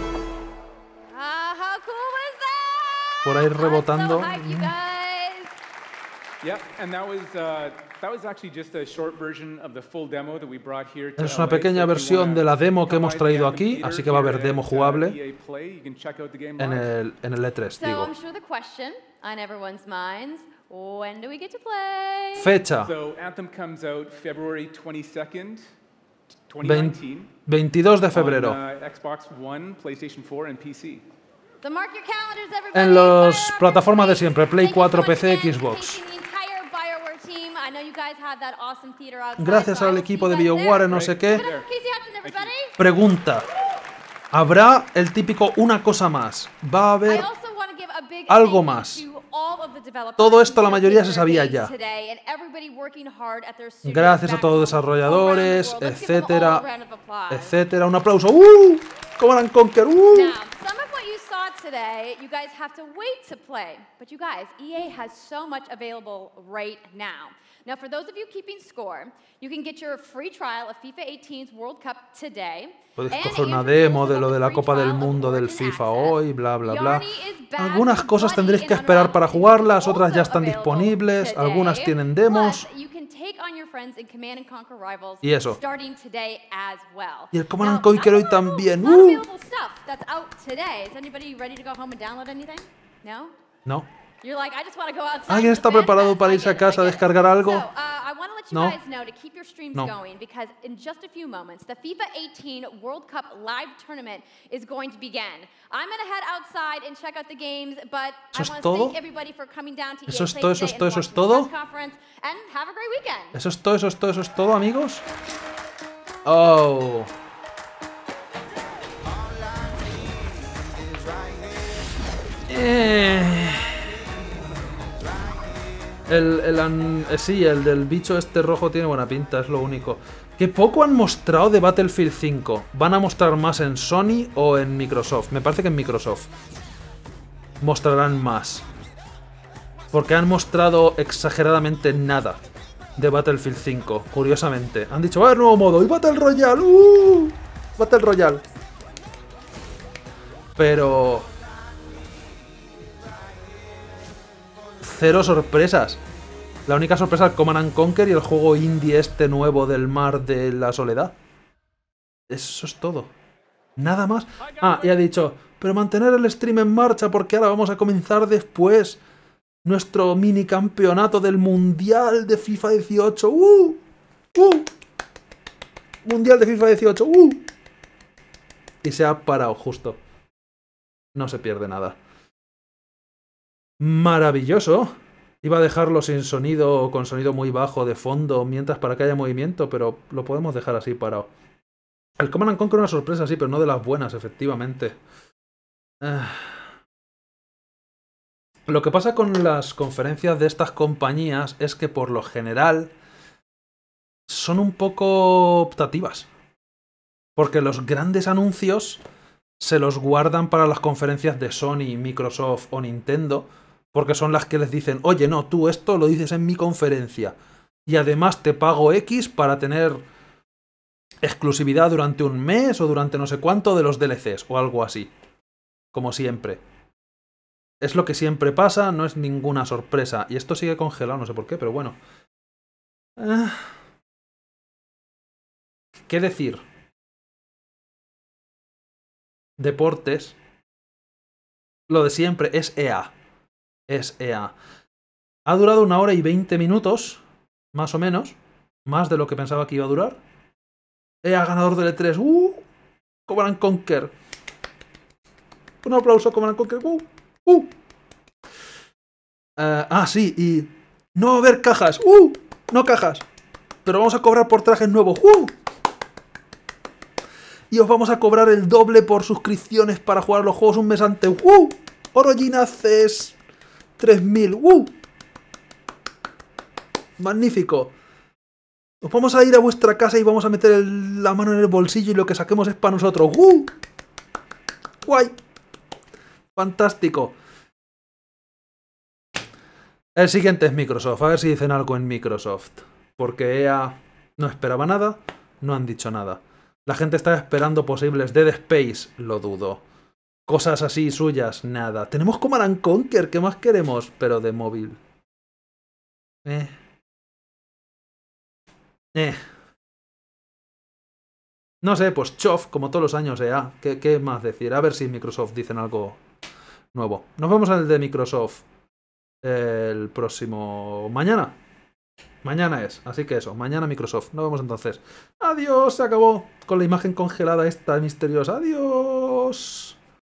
Ah, how cool was that? Por ahí rebotando. I'm so hyped, you guys. Yep, and that was uh, that was actually just a short version of the full demo that we brought here to Es una L A. pequeña versión de la demo que hemos traído aquí, así que va a haber demo jugable en el, en el E tres, So digo. I'm sure the question on everyone's minds, when do we get to play? Fecha. So Anthem comes out February twenty-second, twenty nineteen. veintidós de febrero. On, uh, Xbox One, PlayStation four and P C. So mark your calendars, everybody. En las plataformas de siempre, Play cuatro, P C, Xbox. I know you guys had that awesome theater outside, Gracias so I al will equipo see de you guys BioWare, there. no sé qué. Give it up for Casey Hudson, everybody. Pregunta. ¿Habrá el típico una cosa más? ¿Va a haber I also want to give a big algo thank you más? to all of the developers Todo esto la who mayoría did se their sabía things ya. today, and everybody working hard at their studios Gracias a back todos los home desarrolladores, around the world. Let's give them all etcétera, a round of applause. etcétera. Un aplauso. ¡Uh! Command and Conquer. ¡Uh! Now, some of what you saw today, you guys have to wait to play. But you guys, E A has so much available right now. Now, for those of you keeping score, you can get your free trial of FIFA eighteen's World Cup today. Podéis coger una demo de lo de la Copa del Mundo del FIFA hoy, bla, bla, bla. Algunas cosas tendréis que esperar para jugarlas, otras ya están disponibles, algunas tienen demos. Y eso. Y el Command and Conquer hoy también. ¡Uh! No. ¿Alguien está preparado para irse a casa a descargar algo? No. No. Because in just a few moments, the FIFA eighteen World Cup live tournament is going to begin. I'm going to head outside and check out the games, but I want to thank everybody for coming down to E A ¿Eso es Play todo, eso es today todo, and eso es watching the todo? press conference, and have a great weekend. ¿Eso es todo, eso es todo, eso es todo, amigos? Oh. Eh. El, el an- eh, sí, el del bicho este rojo tiene buena pinta, es lo único. Que poco han mostrado de Battlefield cinco. ¿Van a mostrar más en Sony o en Microsoft? Me parece que en Microsoft mostrarán más. Porque han mostrado exageradamente nada de Battlefield cinco, curiosamente. Han dicho, va a haber nuevo modo y Battle Royale. ¡Uh! Battle Royale. Pero... cero sorpresas. La única sorpresa es el Command and Conquer y el juego indie este nuevo del Mar de la Soledad. Eso es todo. Nada más. Ah, y ha dicho, pero mantener el stream en marcha porque ahora vamos a comenzar después nuestro mini campeonato del Mundial de FIFA dieciocho. ¡Uh! ¡Uh! Mundial de FIFA dieciocho. ¡Uh! Y se ha parado justo. No se pierde nada. Maravilloso. Iba a dejarlo sin sonido, con sonido muy bajo de fondo, mientras para que haya movimiento, pero lo podemos dejar así parado. El Command and Conquer una sorpresa, sí, pero no de las buenas, efectivamente. Ah. Lo que pasa con las conferencias de estas compañías es que por lo general son un poco optativas. Porque los grandes anuncios se los guardan para las conferencias de Sony, Microsoft o Nintendo, porque son las que les dicen, oye, no, tú esto lo dices en mi conferencia. Y además te pago X para tener exclusividad durante un mes o durante no sé cuánto de los D L Cs o algo así. Como siempre. Es lo que siempre pasa, no es ninguna sorpresa. Y esto sigue congelado, no sé por qué, pero bueno. Ah. ¿Qué decir? Deportes. Lo de siempre es E A. Es E A. Ha durado una hora y veinte minutos, más o menos. Más de lo que pensaba que iba a durar. E A ganador del E tres. ¡Uh! Command and Conquer. Un aplauso, Command and Conquer. ¡Uh! ¡Uh! Uh, ah, sí, y... no va a haber cajas. ¡Uh! No cajas. Pero vamos a cobrar por trajes nuevos. ¡Uh! Y os vamos a cobrar el doble por suscripciones para jugar los juegos un mes antes. ¡Uh! Origin Access tres mil. ¡Uh! Magnífico. Os vamos a ir a vuestra casa y vamos a meter el, la mano en el bolsillo y lo que saquemos es para nosotros. ¡Uh! ¡Guay! Fantástico. El siguiente es Microsoft. A ver si dicen algo en Microsoft. Porque E A no esperaba nada. No han dicho nada. La gente está esperando posibles Dead Space. Lo dudo. Cosas así suyas. Nada. Tenemos Command and Conquer. ¿Qué más queremos? Pero de móvil. Eh. Eh. No sé, pues chof, como todos los años, E A. ¿Qué, ¿Qué más decir? A ver si Microsoft dicen algo nuevo. Nos vemos en el de Microsoft el próximo... Mañana. Mañana es, así que eso, mañana Microsoft. Nos vemos entonces. Adiós, se acabó con la imagen congelada esta misteriosa. Adiós.